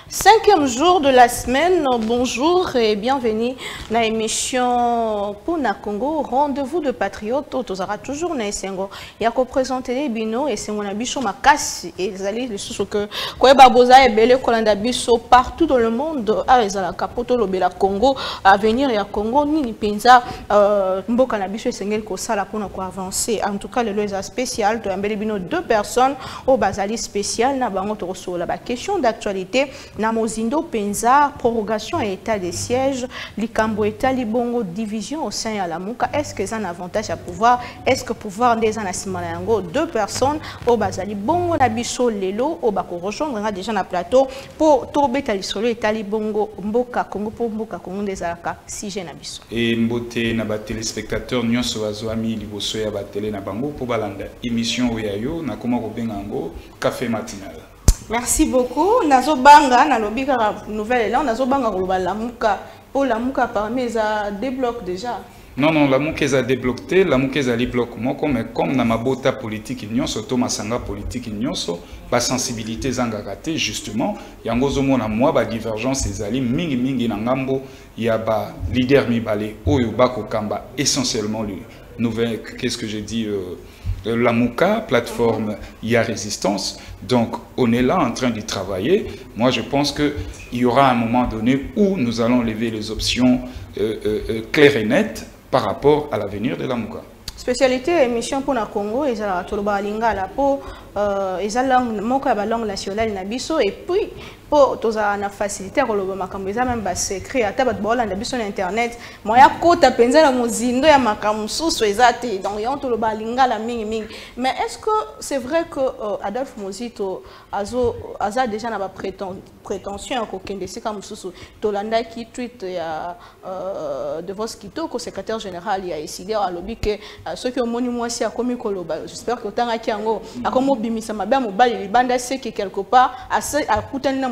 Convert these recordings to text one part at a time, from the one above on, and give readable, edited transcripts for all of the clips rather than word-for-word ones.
5e jour de la semaine, bonjour et bienvenue dans l'émission Pona Congo, rendez-vous de patriotes. Tous aura toujours na esengo. Ya ko présenter les bino et c'est mon abisso makasi et zali les sous que quoi baboza et belé kolanda biso partout dans le monde. Ah ezala kapoto lobela Congo, à venir ya Congo ni penza mboka na biso esengel ko sala pona ko avancer. En tout cas le loza spécial to ambele bino 2 personnes au bazali spécial na bango to so la question d'actualité. Namozindo Penza, prorogation et état de siège, Likambo état libongo division au sein de la Mouka. Est-ce que c'est un avantage à pouvoir? Est-ce que pouvoir des anasimalango 2 personnes au bazali bongo nabiso lelo au bako rejoindre déjà na plateau pour tomber talisolo état libongo mboka Congo pour mboka Congo des alaka si j'ai nabiso. Et mbote na ba téléspectateurs nyonso bazoami liboso ya ba télé na bango pour balanda émission oyayo na koma ko bengango café matinal. Merci beaucoup. Nazo banga na lobika nouvelle là, nazo banga ko la muka pour la muka parmi les débloque déjà. Non non, la muka a débloqué, la muka a débloqué moko mais comme na mabota politique nyonso to masanga politique nyonso, ba sensibilité zanga raté justement, yango zo mona moi ba divergence ezali mingi na ngambo ya ba leader mibale oyo bako kamba essentiellement lui. Nouvelle qu'est-ce que j'ai dit la Mouka, plateforme IA Résistance. Donc, on est là en train d'y travailler. Moi, je pense qu'il y aura un moment donné où nous allons lever les options claires et nettes par rapport à l'avenir de la Mouka. Spécialité émission pour le Congo, ils ont la lingala pour ils ont la langue nationale nabiso et puis pour tous na facilité ko loba makambo eza même ba secret ata bat bola na biso na internet moya kota penza la mozindo ya makambo susu ezate donc yon to loba lingala mingi mais est-ce que c'est vrai que Adolphe Mozito aza déjà na ba prétention ko kende sika mususu to landa ki tweet ya de vos kito ko secrétaire général ya décidé à lobby que ceux qui ont moni moi si a komi ko loba j'espère que tanga ki yango akomo bimisa mabe mobali libanda seki quelque part à kutana.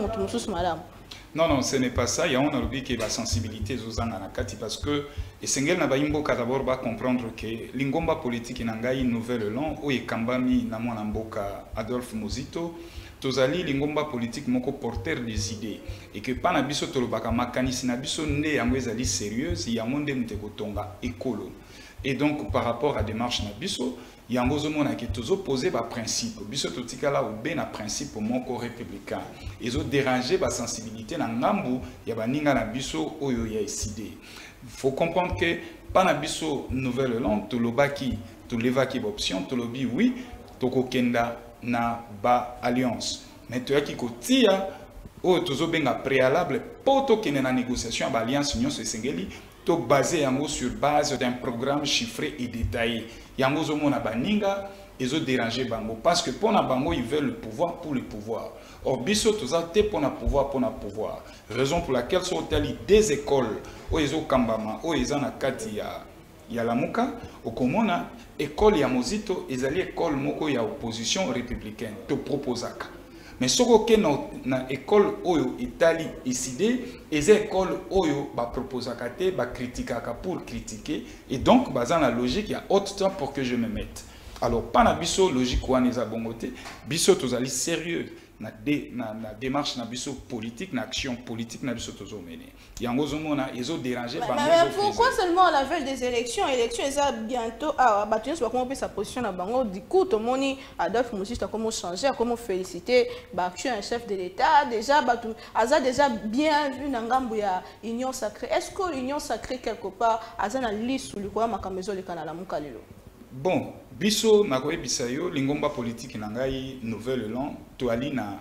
Non, non, ce n'est pas ça. Il y a un lobby qui est la sensibilité aux anakati parce que et Sengel na baimbo d'abord va comprendre que l'ingomba politique n'angai nouvelle langue ou ekambami na mwana mboka Adolphe Mozito tozali l'ingomba politique moko porteur des idées et que pana biso tolobaka makanisi na biso nde yango ezali sérieuse ya monde muteko tonga écolo et donc par rapport à démarche na biso yango zomona ki tozo poser ba principe biso totikala obe na principe moko républicain ezo déranger ba sensibilité na ngambu ya baninga na biso oyo ya décidé. Faut comprendre que pana biso nouvelle langue to lobaki to levaki option to lobi oui to kokenda na ba alliance mais to yaki kotia o tozo benga préalable poto kene na négociation ba alliance nyonso esengeli to basé yango sur base d'un programme chiffré et détaillé. Yango zomona baninga ezo déranger bango parce que pour na bango ils veulent le pouvoir pour le pouvoir. Or biso toza te pour na pouvoir. Raison pour laquelle sont tali des écoles o ezo kambama o ezana kati ya la Mouka au komona école ya Mozito ezali école moko ya opposition républicaine to proposaka. Mais ce que na école oyo Italie décidé, les écoles oyo ba proposaka te ba critiquaka pour critiquer et donc bazan la logique il y a autre temps pour que je me mette. Alors pas na biso logique wana eza bongote, biso tozali sérieux na démarche na biso politique na action politique na biso tozo mener. Yango zomona ezo déranger ba mais pourquoi seulement à la veille des élections eza bientôt battu soit comment sa position na bango du coup to moni Adolphe Mozito comment changer comment féliciter ba action un chef de l'état déjà batu aza déjà bien vu na ngambo ya union sacrée. Est-ce que l'union sacrée quelque part aza na liste ou likoya makamezo le kana la muka lelo? Bon, biso na koyebisa yo lingomba politique na ngai nouvelle langue to ali na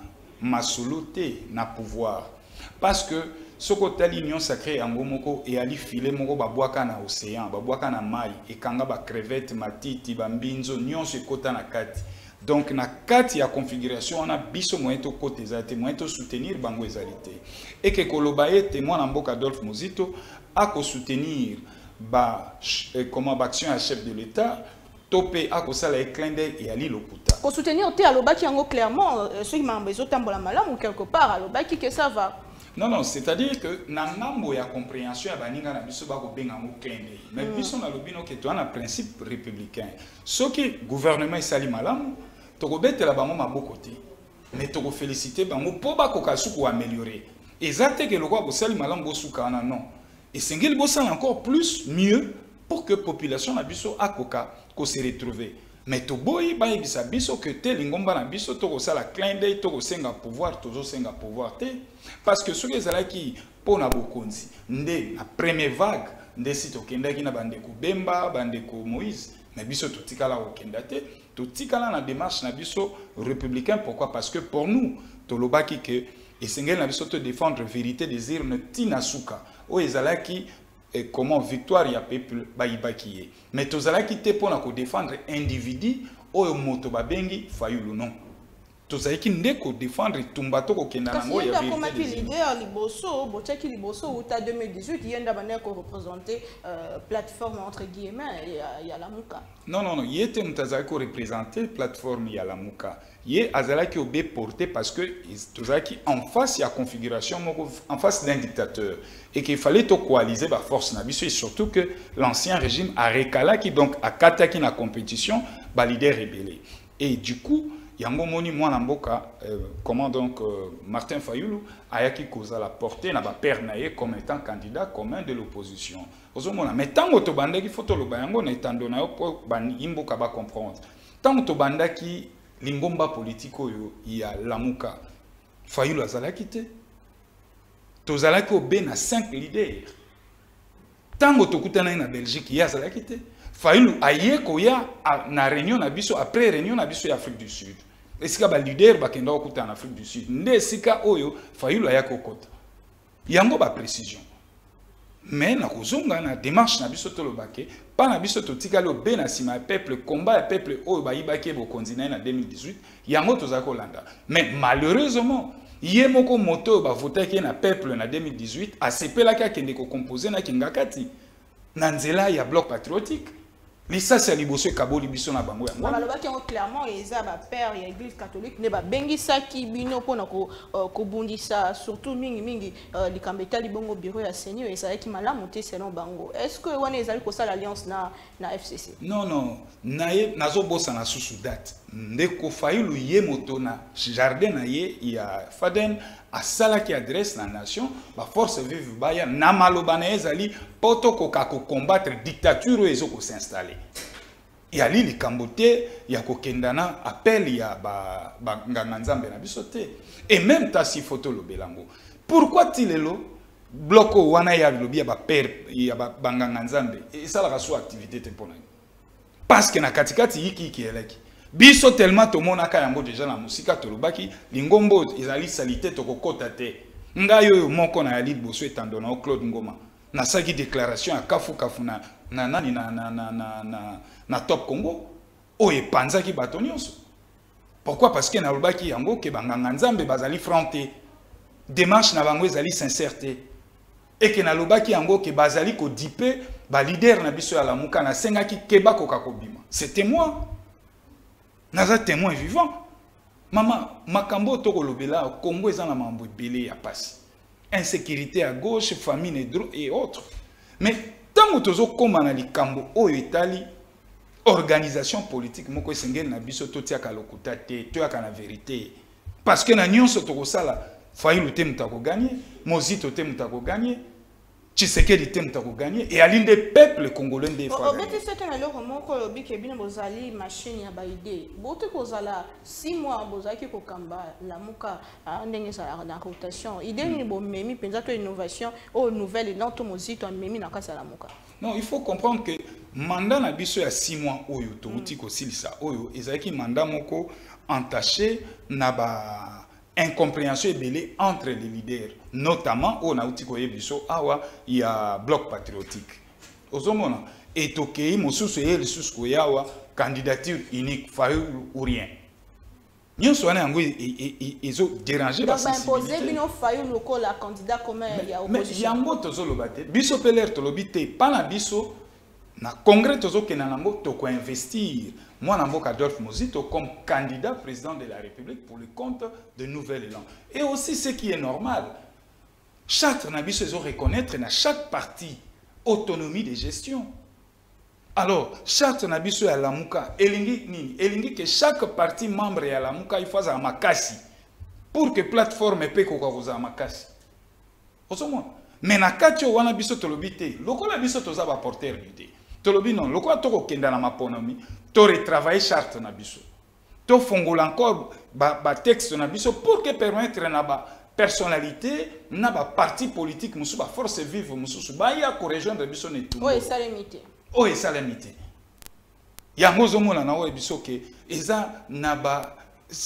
masoloté na pouvoir parce que soko tali union sacrée yango moko e ali filet moko babwaka na océan babwaka na mai ekanga ba crevette matiti ba mbinzo nyonso ekota na kati donc na kati ya configuration on a biso moyen to côté ezate moyen to soutenir bango ezalité et que koloba ete mwana mboka Adolphe Mozito a ko soutenir ba comment action à chef de l'état topé a kosala eklende et ali lokuta ko soutenir te alobaki yango clairement ceux qui m'a besoin tambola malamu quelque part alobaki que ça va. Non, non, c'est-à-dire que na ngambo ya compréhension ya baninga na biso ba ko benga ngo klende mais biso na lobino ke to na principe républicain ce qui gouvernement isali malamu to ko betela bango maboko te mais tu féliciter bango pour ba koka suku améliorer exacte que le roi bosali malam bosuka na non et sengeli bosala encore plus mieux pour que population na biso akoka ko se retrouver mais to boyi ba yebisa biso que te lingomba na biso to ko sala clin d'œil to ko senga pouvoir toujours senga pouvoir te parce que ce que ezala ki pona bokonzi nde na première vague nde si to kendaki na bandeko Bemba bandeko Moïse mais biso to tikala o kendate to tikala na démarche na biso républicain pourquoi parce que pour nous to lobaki que esengeli na biso te défendre vérité des urnes tina suka o ezalaki comment victoire ya peuple bayibaki ye mais tozalaki te pona ko défendre individu oyo moto babengi Fayulu non tozalaki nde ko défendre tumbato ko kenda nango ya vérité comme leader liboso botaki liboso uta 2018 yenda bana ko représenter plateforme entre guillemets ya la muka non yete mutazaki ko représenter plateforme ya la muka ye azalaki obe porté parce que tozalaki en face ya configuration en face d'un dictateur et qu'il fallait to coaliser ba force na biso et surtout que l'ancien régime a recalaki donc a kataki na compétition ba leader rebelle et du coup yango moni mwana mboka comment donc Martin Fayulu ayaki koza la portée na ba père naye comme étant candidat commun de l'opposition ozomona mais tango to bandaki photo lo bayango na etando na yo po imboka ba comprendre tango to bandaki lingomba politique oyo ya lamuka Fayulu azalaki te tozalaki obe na 5 leaders tango tokutana na Belgique ya azalaki te Fayulu aye koya na réunion na biso après réunion na biso ya Afrique du Sud esika ba leader bakenda okuta na Afrique du Sud nde esika oyo Fayulu aya kokota yango ba précision mais na kozonga na démarche na biso tolobake pa na biso totikali obe na sima peuple combat ya peuple oyo bayibaki bokonzi na 2018 yango tozako landa mais malheureusement ye moko moto ba votaki na peuple na 2018 asepelaki akende ko composer na kingakati na nzela ya bloc patriotique lisasi ya liboso ekaboli biso na bango yango balobaki yango clairement eza ba père ya église catholique ne babengisaki bino mpona kobundisa surtout mingi likambo etali bongo bureau ya seigneur ezalaki malamu te selon bango est-ce que wana ezali kosala alliance na FCC non naye nazobosana susu date ndeko Fayulu ye moto na jardin na ye ya Faden asalaki adresse na nation ba force vive baya na maloba na ezali poto koka ko combattre dictature ezo ko s'installer ya li likambo te ya kokendana appel ya ba nganga nzambe na biso te et même tasi photo lo belango pourquoi tilelo bloko wana ya lobi ya ba père ya ba nganga nzambe et ça la so activité te pona parce que na katikati yiki eleki biso tellement to monaka yango déjà na musika tolobaki lingombo ezali salité to kokota te ngayo yo moko na yali boso etandona o Claude Ngoma na saki déclaration ya kafu na nani na Top Congo o epanzaki bato nyonso pourquoi parce que na lobaki yango ke banganga nzambe bazali fronté démarche na bango ezali sincérité et que na lobaki yango ke bazali ko dipe ba leader na biso ya lamuka na sengaki keba koka kobima c'était moi naza témoin vivant mama makambo to kolobela Congo ezana mambo ebele ya pasi insécurité à gauche famine et autres mais tango tozo koma na likambo oyo etali organisation politique moko esengeli na biso totiaka lokuta te toyaka na vérité parce que na nyonso tokosala Fayulu te mutako gagner Mozito te mutako gagner Tshisekedi te mutako gagner et alinde peuple congolais nde fa obeti sete na loko moko lobi ke bino bozali machine ya ba idée bote kozala 6 mois bozaki kokamba lamuka ndenge ça na rotation idée ni bo memi penza to innovation ou nouvelle et to Mozito memi na kasa lamuka non il faut comprendre que mandat na biso ya 6 mois oyo to uti ko silisa oyo ezaki mandat moko entaché na ba incompréhension ebele entre les leaders notamment au nauti ko yebiso awa ya bloc patriotique ozomona etokei mosusu ye lisusu ko yawa candidature unique Fayulu ou rien nyonso wana yango ezo déranger ba sensibilité donc imposer bino Fayulu ko la candidat commun ya opposition mais yango tozoloba te biso peler tolobi te pa na biso na congrès tozokena nango toko investir moi Namboka Adolphe Mozito comme candidat président de la République pour le compte de Nouvel Élan et aussi ce qui est normal chaque nabiso ils reconnaître na chaque parti autonomie de gestion alors chaque nabiso ya lamuka elingi nini elingi que chaque parti membre ya lamuka il faut à makasi pour que plateforme pe ko koza makasi. Osomona. Mais na kati wana biso tolobi te. Lokola biso toza ba porteur d'idée. Tolobi non, lokola toko kenda na maponomi, to retravailler charte na biso. To fongola encore ba texte na biso pour que permettre na ba personnalité na ba parti politique musu ba force vive musu ba ya ko rejoindre biso ne tout. Oui, ça limité. Oh, et ça limité. Yango zomona na o biso ke eza na ba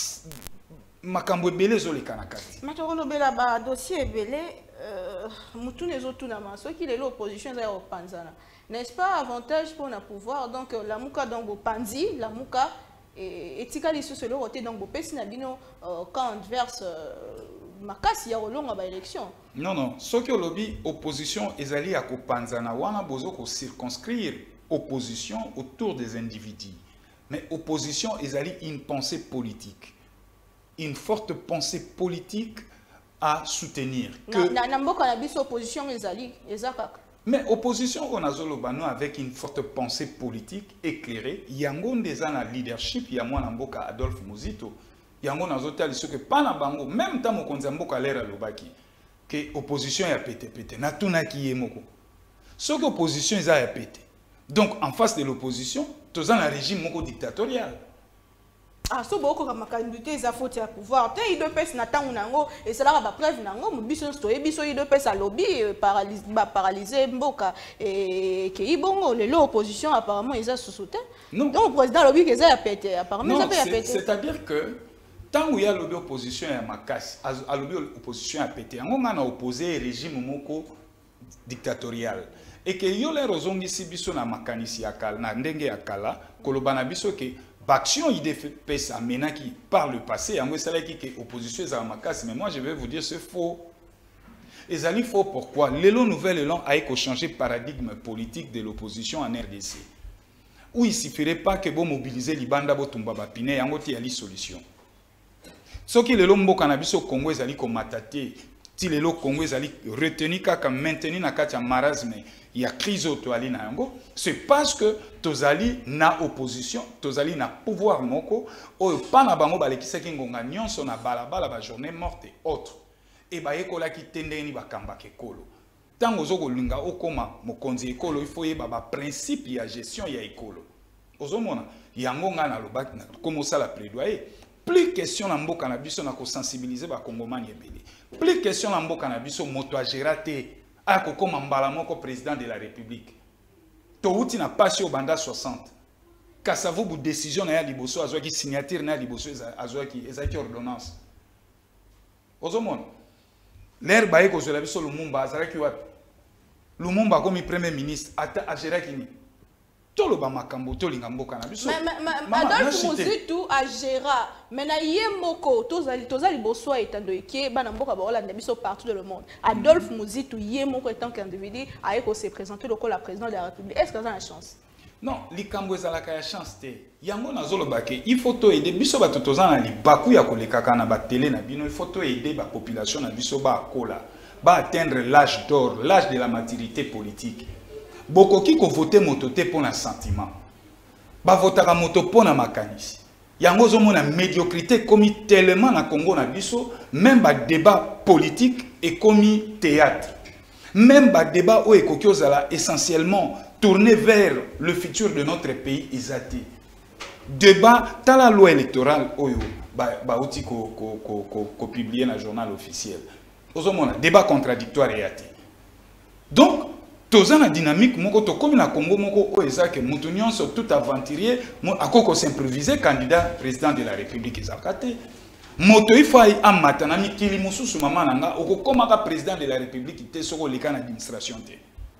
makambo ebele zo le kanakati. Matoro bela ba dossier ebele mutu nezotuna maso ki lelo opposition za au panzana. N'est-ce pas avantage pour na pouvoir donc la muka donc panzi la muka et etikali sous le côté donc pesi na bino quand adverse makasi ya olonga ba élection. Non non, ce que lobby opposition ezali ya kopanzana wana bozo ko circonscrire opposition autour des individus. Mais opposition ezali une pensée politique. Une forte pensée politique à soutenir. Opposition ezali ezakaka. Mais opposition on a zolobano avec une forte pensée politique éclairée. Yango ndeza na leadership ya mwana mboka Adolphe Muzito. Yango nazotali ce que pas na bango même temps mokonza mboka lera lobaki que opposition ya pété na tuna ki yemoko. Ce que opposition eza ya pété. Donc en face de l'opposition, tous un régime moko dictatorial. Ah, so beaucoup comme candidaté za faute à pouvoir. Te ido pes na tangu nango et cela va preuve nango mubiso sto ebiso ido pes à lobby paralyser mboka et que ibongo le l'opposition apparemment ils a sous-soutien. Donc le président lobby que ça a pété apparemment ça a pété. C'est-à-dire que tant où il y a lobby opposition à makasi, à lobby opposition a pété. On a opposé régime moko dictatorial. Et que yo les rozongi si biso na makanisi akala na ndenge ya kala kolobana biso ke Baction IDPS amena qui par le passé, en ça qui est opposition à Makasi, mais moi je vais vous dire c'est faux. Et ça faux pourquoi? L'élan nouvel élan a changé le paradigme politique de l'opposition en RDC. Où il ne suffirait pas que vous mobilisez les bandes de Tumbaba Pine et en gros il y a des solutions. Ce qui est l'élan au cannabis au Congo, ils allaient comme mataté. Si l'élan au Congo, ils allaient retenir qu'à maintenir na katia marasme. Il y a crise autoali na yango, c'est parce que tozali na opposition, tozali na pouvoir moko, o pa na bango balekisa ki ngonga nyonso na balabala ba journée morte et autres. Et ba ekola ki tendeni ba kamba ke kolo. Tango zoko linga okoma mokonzi ekolo, il faut yeba ba principe ya gestion ya ekolo. Ozomona, yango nga na lobaki na comme ça la plaidoyer. Plus question na mboka na biso na ko sensibiliser ba kongomani ebele. Plus question na mboka na biso moto a gérer a comme Mbalamoko président de la République. Touti n'a pas au banda 60. Kassavo bu décision na ya liboso azwa ki signature na liboso azwa ki ezaki ordonnance. Ozomon. L'air baye ko zola biso Lumumba azaki wapi? Lumumba comme premier ministre ata agera kini. Tolo ba makambo to linga mboka na biso. Adolphe Muzito agera. Mais na yemoko tozali boso etando eke bana mboka ba Hollande biso partout dans le monde. Adolphe Muzito yemoko étant qu'individu a se présenter le président de la République. Est-ce que ça a une chance? Non, likambo ezalaka ya chance te. Yango nazolobake, il faut to aider biso bato tozana li baku ya kolekaka na ba télé na bino, il faut to aider ba population na biso ba kola, ba atteindre l'âge d'or, l'âge de la maturité politique. Bokoki ko voter moto te pour un sentiment. Ba votaka moto pour na makanisi. Yango zo mona médiocrité comme tellement na Congo na biso, même ba débat politique et comme théâtre. Même ba débat o ekoki ozala essentiellement tourné vers le futur de notre pays ezati. Débat ta la loi électorale oyo ba outi ko publier na journal officiel. Ozo mona débat contradictoire yati. Donc toza na dynamique moko to comme na Congo moko o ezake mutu nyonso tout aventurier akoko s'improviser candidat président de la République ezakate moto ifai amata na mikili mususu mama nanga okokomaka président de la République te soko leka na administration te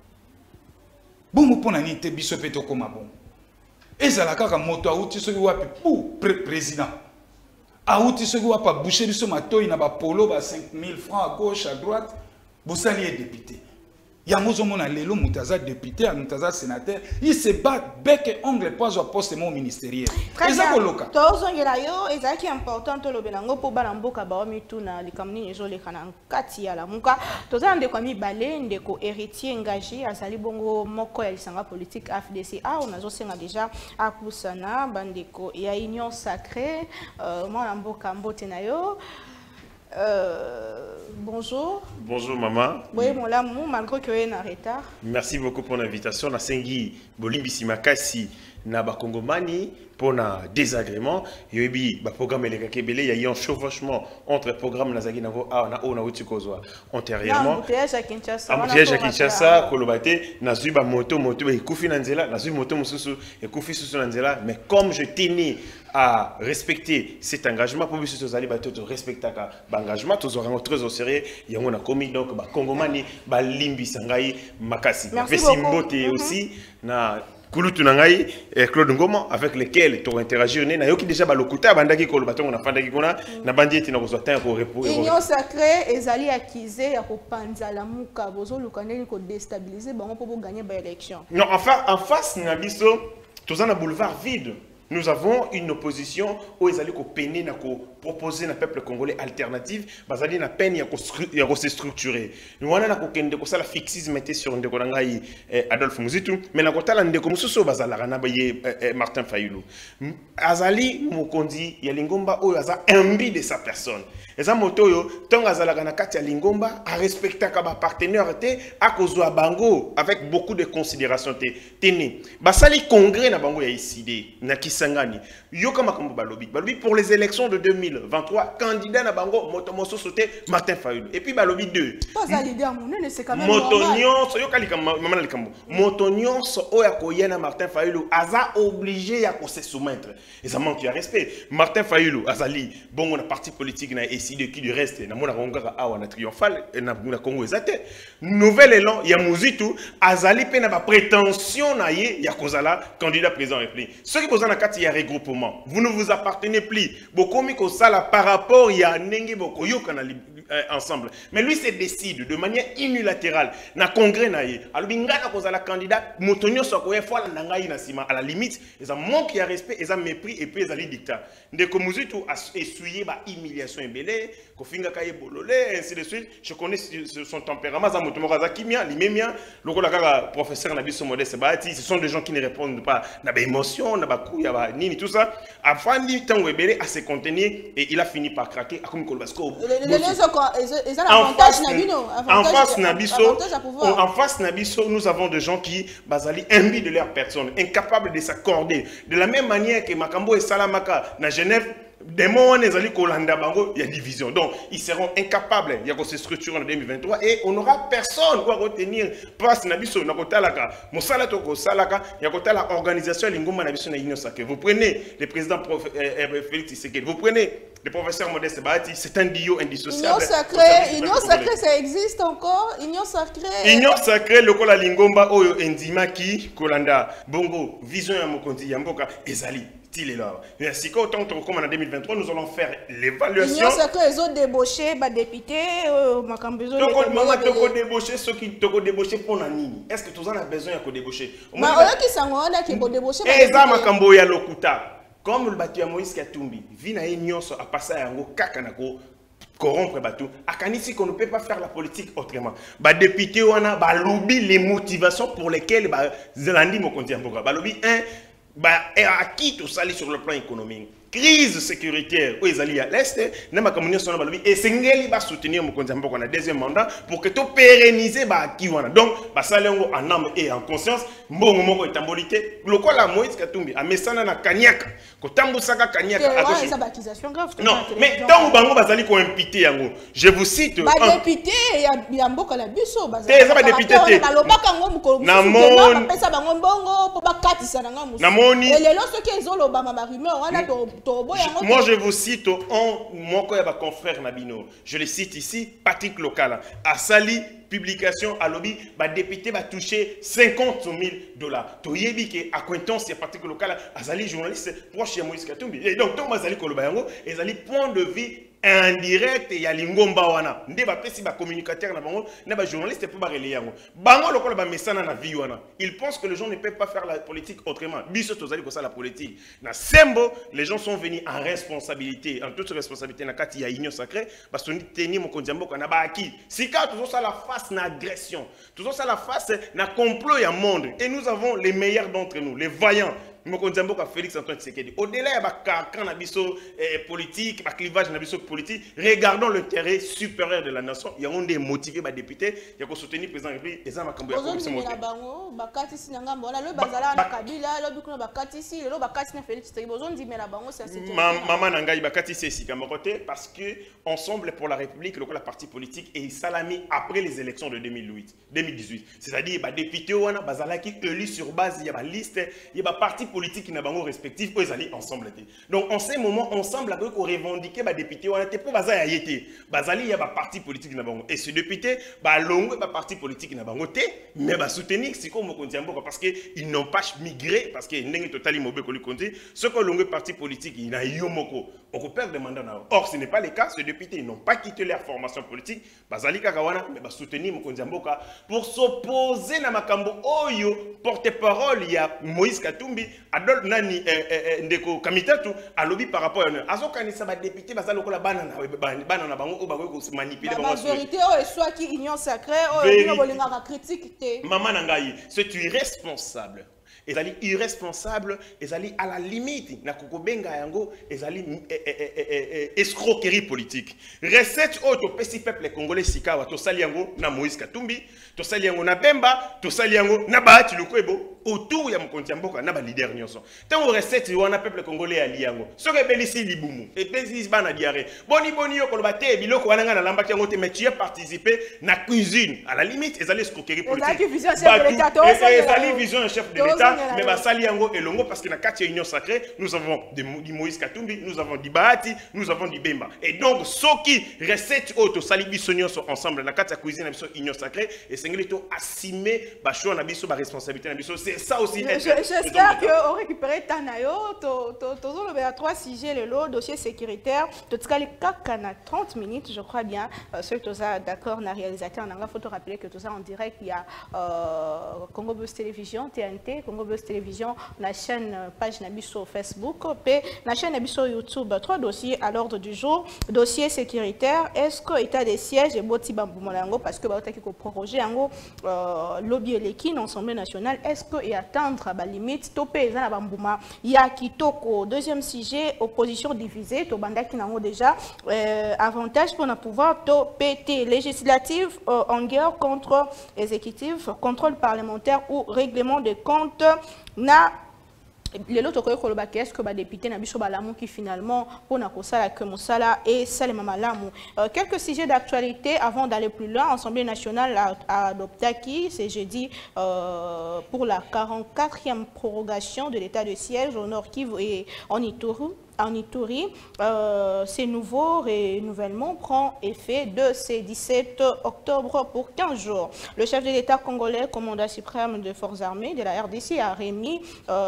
bongo pona ni te biso pe to koma bongo ezala kaka moto auti soki wapi pour président auti soki wapa boucher biso matoi na ba polo ba 5000 francs à gauche à droite bosali est député. Yangozo mona lelo mutaza député, mutaza sénateur, il se bat bec et ongle pour avoir poste mon ministériel. Eza koloka. Tozongela yo eza ki important to lobelango po bana mboka ba mituna likamni ezo lekana kati ya la muka. Toza ndeko mi balé ndeko héritier engagé azali bongo moko ya lisanga politique FDC. Ah on azo senga déjà akusana bandeko ya union sacrée mwana mboka mbote na yo. Bonjour. Bonjour maman. Oui, mon amour, malgré que tu es en retard. Merci beaucoup pour l'invitation. Na sengi Bolimbisi Makasi na bakongomani pour na désagrément. Yobi ba programme les kakebele il y a un chevauchement entre programme na zagi na na utikozwa antérieurement. Embouteillage à Kinshasa. Embouteillage à Kinshasa kolobate na zuba moto ekufi na nzela na zuba moto mususu ekufi susu na nzela mais comme je tenais à respecter cet engagement pour que tous les bateaux respectent l'engagement tous aurons très au sérieux il y a un commis donc ba kongomani ba limbi sangai makasi merci beaucoup aussi na Kulutu Nangai et Claude Ngoma avec lesquels tu interagir na yoki déjà ba lokuta bandaki ko bato na fandaki kona na bandieti na kozwa pour répondre union sacrée ezali accusé ya kopanza la muka bozo lukandeli ko déstabiliser bango pour gagner ba élection. Non enfin en face na biso tous un boulevard vide. Nous avons une opposition où ils allaient peiner na proposer na peuple congolais alternative, bazali na peine ya se structurer. Nous wana na kokende ko sala fixisme était sur ndeko nangai Adolphe Muzitu, mais na kotala ndeko mususu bazala na baye Martin Fayulu. Azali mokondi ya Lingomba oyo aza imbi de sa personne. Eza motoyo tonga azala na kati ya Lingomba a respecter ka ba partenaire te a kozwa bango avec beaucoup de considération te. Tene basali congrès na bango ya ICD na Sangani. Yoka makambo balobi. Balobi pour les élections de 2023, candidat na bango motomoso sauté Martin Fayulu. Et puis balobi 2. Pas leader monene c'est quand même Motonion, yoka likambo mama likambo. Motonion so oya koyena Martin Fayulu aza obligé ya ko se soumettre. Et ça manque de respect. Martin Fayulu azali bongo na parti politique na ECD qui du reste na mona ngaka awa na triomphal na Congo ezate. Nouvel élan ya Muzitu azali pe na ba prétention na ye ya kozala candidat président république. Ceux qui posent na kati ya regroupement, vous ne vous appartenez plus. Bokomi ko sala par rapport ya ndenge boko yokana ensemble. Mais lui se décide de manière unilatérale na congrès na ye. Alors bingana ko sala candidat motonyo soko ye fois na ngai na sima à la limite, ils ont manque ya respect, ils ont mépris et puis ils ont dictat. Ndeko Muzitu a essuyé ba humiliation ebele, ko finga kaye bololé ainsi de suite. Je connais son tempérament, za motomo za kimia, limemia, lokola kaka professeur na biso modeste baati, ce sont des gens qui ne répondent pas na ba émotion, na ba kuya ba nini tout ça. Afandi tango ebele à se contenir et il a fini par craquer comme Kolbasko. En face Nabiso, nous avons des gens qui basali imbus de leur personne, incapables de s'accorder. De la même manière que Makambo et Salamaka na Genève, des mots nezali kolanda bango, il y a division. Donc ils seront incapables de se structurer en 2023 et on n'aura personne pour retenir place Nabiso nakotalaka. Mosala toko salaka, yakota la organisation Lingomba Nabiso na Union Sacrée. Vous prenez le président Félix Tshisekedi, vous prenez le professeur Modeste Bahati, c'est un duo indissociable. Union Sacrée, ça existe encore. Union Sacrée. Union Sacrée, le kola Lingomba oyo endimaki kolanda bongo vision ya mokonzi ya mboka ezali. Merci qu'autant comme en 2023, nous allons faire l'évaluation. Union Sacrée, ils ont débauché, député, Makambezo. Maman, tu as débauché ceux qui t'ont débauché pour Nani. Est-ce que tu en as besoin de débaucher? Mais on a qui s'en qui ont débauché. Et ça, Makambo ya lokuta. Comme le bâti à Moïse Katumbi, vina union a passé à un kakanako. Corrompre bateau. À Kanisi qu'on ne peut pas faire la politique autrement. Bah député on a bah lobby les motivations pour lesquelles bah Zelandi Mokonzi Amboka. Bah lobby et à qui tout ça sur le plan économique. Crise sécuritaire où ils allaient à l'est, et Sengeli va soutenir mon deuxième mandat pour que tu pérennises Kiwana. Donc, ça en âme et en conscience, bon moment est tambolité. Le quoi la Moïse Katumbi, à Messana na Kanyak, que Tambusaka Kanyak. Non, mais tant que Bango Bazali ko impité yango. Je vous cite. Député, il y a beaucoup de biso. Député. Namoni. Et les lorsque ils ont l'Obama rumeur, on a moi, je vous cite mon confrère Nabino. Je le cite ici, Patrick Local. À Sali, publication à lobby, député va toucher 50 000 $. Toyebi qui acquaintance c'est Patrick Local, à Sali journaliste proche de Moïse Katumbi. Et donc, Thomas Sali Kolobayango, et Sali point de vue indirect et ya lingomba wana nde ba pesi ba communicateur na bango na ba journaliste pour ba relayer yango bango lokola ba mesana na vie wana ils pensent que les gens ne peuvent pas faire la politique autrement biso tozali ko ça la politique na sembo les gens sont venus en responsabilité en toute responsabilité na kati ya union sacrée parce que tenir mon kondiambo na ba aki sika toujours ça la face na agression toujours ça la face na complot ya monde et nous avons les meilleurs d'entre nous les vaillants mokonzi mboka Félix Antoine Tshisekedi au-delà ya bacarcan na biso politique ba clivage na biso politique, regardons l'intérêt supérieur de la nation. Il y a un des motivés ba député ya ko soutenir président République et ça makambo ya ko na bango bakati sinanga mbona le bazala na Kabila le bikuna bakati si le bakati na Félix Tshisekedi bozo ndimela bango c'est sécurité maman nangai bakati si kamokote parce que ensemble pour la République le la parti politique et salami après les élections de 2018, c'est-à-dire ba député wana bazala qui élu sur base ya ba liste ya ba parti politique na bango respectif eux allaient ensemble. Donc en ce moment ensemble avec ko revendiquer ba député wana te pour bazala yete bazali ya ba parti politique na bango et ce député ba longue ba parti politique na bango te mais ba soutenir siko mokonzi mboka parce que ils n'ont pas migré parce que ndenge totali mobe ko likonzi ce que longue parti politique il a yomoko on perd des mandats. Or ce n'est pas le cas, ces députés ils n'ont pas quitté leur formation politique bazali kakawana mais ba soutenir mokonzi mboka pour s'opposer na makambo oyo porte-parole il y a Moïse Katumbi adol nani ndeko kamitatu alobi par rapport à azokanisa ba député bazali ko la bana na bango o ba ko manipuler bango la vérité o soit qui union sacrée o bolinga critique te maman nangai c'est irresponsable. Ils allaient irresponsables, ils allaient à la limite, na kokobenga yango, ils allaient escroquerie politique. Recette auto pesi peuple congolais sikawa to saliango na Moïse Katumbi, to saliango na Bemba, to saliango na Bahati Lukwebo autour ya mokonzi mboka na ba leader nyonso. Tant recette wana peuple congolais aliango. Soke belisi libumu et pesi bana diarrhée. Boni yo koloba te biloko wana na lamba yango te mais tu as participé na cuisine. À la limite, ils allaient escroquerie politique. Ils allaient vision chef de l'État. Mais basali yango elongo parce que na kati union sacrée nous avons du Moïse Katumbi, nous avons du Bahati, nous avons du Bemba et donc ceux qui recette auto sali biso nyonso ensemble na kati ya cuisine na biso union sacrée et sengeli to assumer ba choix na biso ba responsabilité na biso c'est ça aussi. J'espère que on récupérer tanayo to le à 3 sujets le lot dossier sécuritaire to tikali kaka na 30 minutes je crois bien ceux qui sont d'accord na réalisateur on a photo rappeler que tout ça en direct il y a Congo Buzz Télévision TNT Congo Buzz Télévision, la chaîne page Nabiso Facebook, et la chaîne Nabiso YouTube. 3 dossiers à l'ordre du jour. Dossier sécuritaire, est-ce que l'état des sièges est boti bamboumolango parce que il faut proroger en lobby élection l'Assemblée nationale, est-ce que et attendre à la limite topé za bambouma il y a kitoko. Deuxième sujet, opposition divisée, to banda qui n'ont déjà avantage pour pouvoir to PT législative en guerre contre exécutif, contrôle parlementaire ou règlement des comptes na les autres est-ce que les députés n'ont qui finalement pour nakosala que mosala et salema malamu. Quelques sujets d'actualité avant d'aller plus loin. L'Assemblée nationale a adopté qui c'est jeudi pour la 44e prorogation de l'état de siège au Nord Kivu et en Ituri. Ces nouveaux renouvellements prend effet de ce 17 octobre pour 15 jours. Le chef de l'État congolais, commandant suprême des forces armées de la RDC, a remis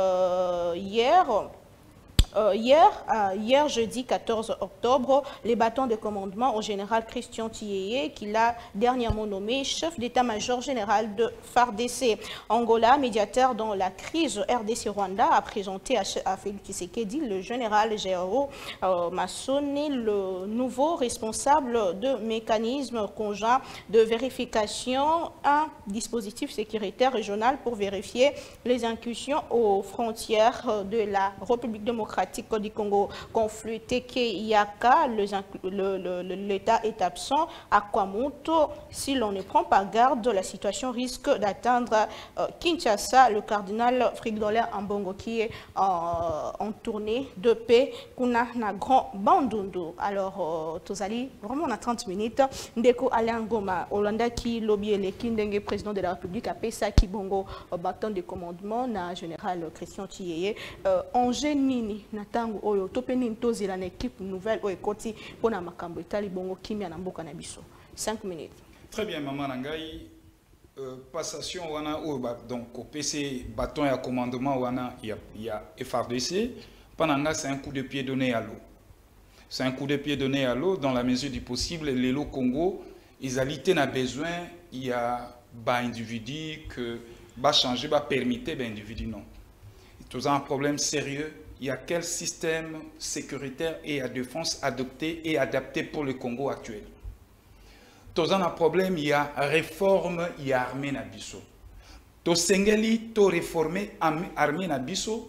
hier, jeudi 14 octobre, les bâtons de commandement au général Christian Tiyeye, qui l'a dernièrement nommé chef d'état-major général de FARDC. Angola, médiateur dans la crise RDC-Rwanda, a présenté à Félix Tshisekedi le général Géraud Massoni, le nouveau responsable de mécanisme conjoint de vérification, un dispositif sécuritaire régional pour vérifier les incursions aux frontières de la République démocratique du Congo. Conflit Teke Yaka, l'État est absent à Kwamoto. Si l'on ne prend pas garde, la situation risque d'atteindre Kinshasa. Le cardinal Frigdolin Ambongo qui est en tournée de paix. Kuna na grand bandundu. Alors, Tozali, vraiment on a 30 minutes. Ndeko Alain Goma, Olanda qui lobby le Kindenge, président de la République, a Pesa Kibongo, bâton de commandement, na général Christian Tiyeye. Angé Nini. Natango oyo topeni ntozi la équipe nouvelle oyo koti pona makambo etali bongo kimia na mboka na biso 5 minutes. Très bien maman nangai passation wana o donc au PC bâton et commandement wana il y a FARDC pananga c'est un coup de pied donné à l'eau. C'est un coup de pied donné à l'eau dans la mesure du possible les lots Congo ils alitent na besoin il y a ba individu que ba changer ba permettre ba individu non. Tout un problème sérieux. Il y a quel système sécuritaire et à défense adopté et adapté pour le Congo actuel. Tout un problème, il y a réforme, il y a armée nabiso. To sengeli, to réformer armée nabiso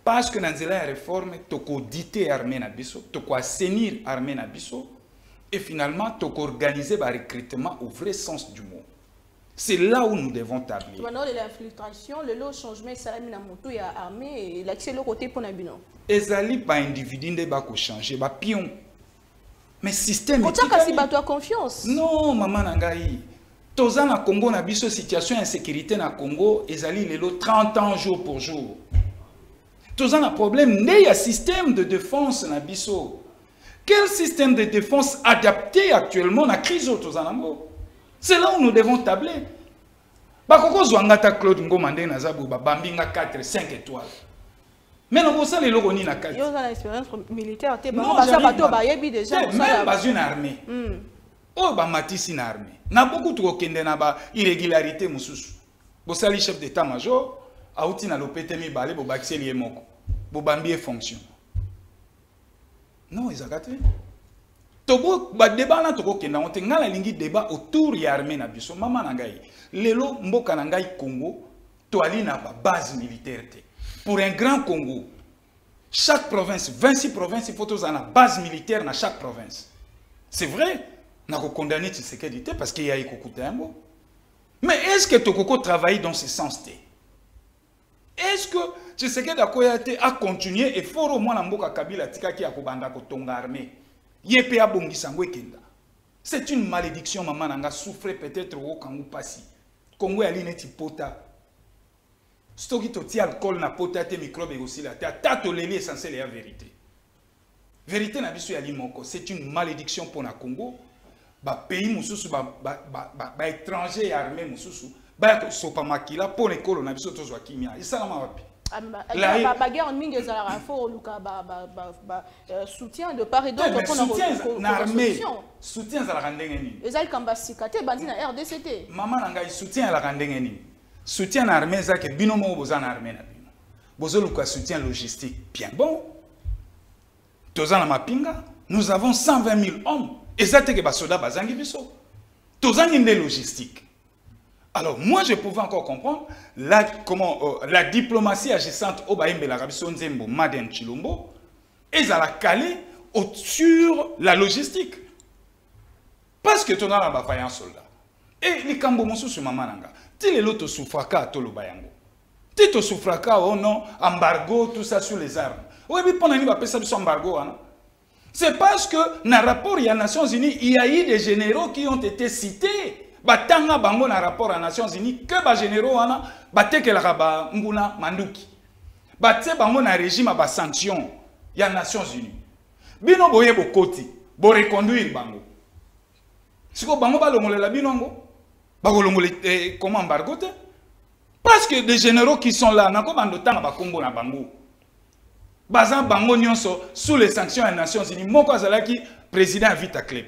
parce que dans la réforme toko diter armée na biso, toko assainir armée na biso et finalement toko organiser le recrutement au vrai sens du mot. C'est là où nous devons tabler. Maintenant, l'infiltration, le changement, ça la moto et armée, et l'accès le côté pour nabino. Ezali pas individu ne ba ko changer, ba pion. Mais système. Pourtant, kasi ba toi confiance. Non, maman nangai. Toza na Congo na biso situation insécurité na Congo, ezali lelo 30 ans jour pour jour. Toza na problème né ya système de défense na biso. Quel système de défense adapté actuellement à la crise au Tozanambo? C'est là où nous devons tabler. Bakoko Zwangata Claude Ngomande Nazabu, Bambinga 4, 5 étoiles. Mais non, ça les logos ni na 4. Ils ont l'expérience militaire. Non, même pas une armée. Oh, bah matisi une armée. Na beaucoup trop kende na ba irrégularité mususu. Bosali chef d'état-major, auti na lopete mi balé bo baxeli moko. Bo bambi fonction. Non, ils ont gâté. Tobo ba débat na toko kenda on te ngala lingi débat autour ya armée na biso mama na ngai. Lelo mboka na ngai Congo to ali na ba base militaire te. Pour un grand Congo, chaque province, 26 provinces, il faut tous une base militaire dans chaque province. C'est vrai, on a condamné Tshisekedi parce qu'il y a eu Kokutembo. Mais est-ce que Tokoko travaille dans ce sens? Est-ce que Tshisekedi a continué et fort au moins la mboka Kabila tika ki akobanda kotonga armée? Yepe a bongi sangwe kenda. C'est une malédiction maman nanga souffre peut-être au Kangu pasi. Congo ali neti pota. Stoki to ti alcool na pota te microbe aussi la ta to leli essentiel et la vérité. Vérité na biso ya limoko, c'est une malédiction pour na Congo. Ba pays mususu ba étranger armé mususu ba sopa makila pour les colons na biso to zwa kimia. Isalama wapi? La bagarre en mingi ezala fort luka soutien de part et d'autre pour na armée. Soutien za la ndenge nini? Ezali kamba sikate bandi na RDCT. Maman na ngai soutien la ndenge nini? Soutien à l'armée, c'est que binomo bozan armée na bino. Bozo luka soutien logistique bien bon. Tozana mapinga, nous avons 120 000 hommes. Et ça te que basoda bazangi biso. Tozana une logistique. Alors moi je pouvais encore comprendre la diplomatie agissante au Baïmbe l'Arabie Nzembo Maden Chilombo et ça la calé sur la logistique. Parce que ton araba faillant soldat. Et les kambo monsu sur mamananga. Ti les loto soufraka à tolo bayango. Ti to soufraka oh non embargo tout ça sur les armes. Oui mais pendant ni va passer sur embargo hein. C'est parce que dans le rapport il y a Nations Unies il y a eu des généraux qui ont été cités. Batanga bango na rapport à Nations Unies que ba généraux ana batekelaka ba mbuna manduki. Batte bango na régime ba sanction ya Nations Unies. Bino boye bokoti bo reconduire bango. Siko bango ba longolela binongo ba kolongole comment embargo te parce que des généraux qui sont là nako bandotanga ba kombo na bango. Bazan bango nyonso sous les sanctions des Nations Unies moko azalaki président Vita Club.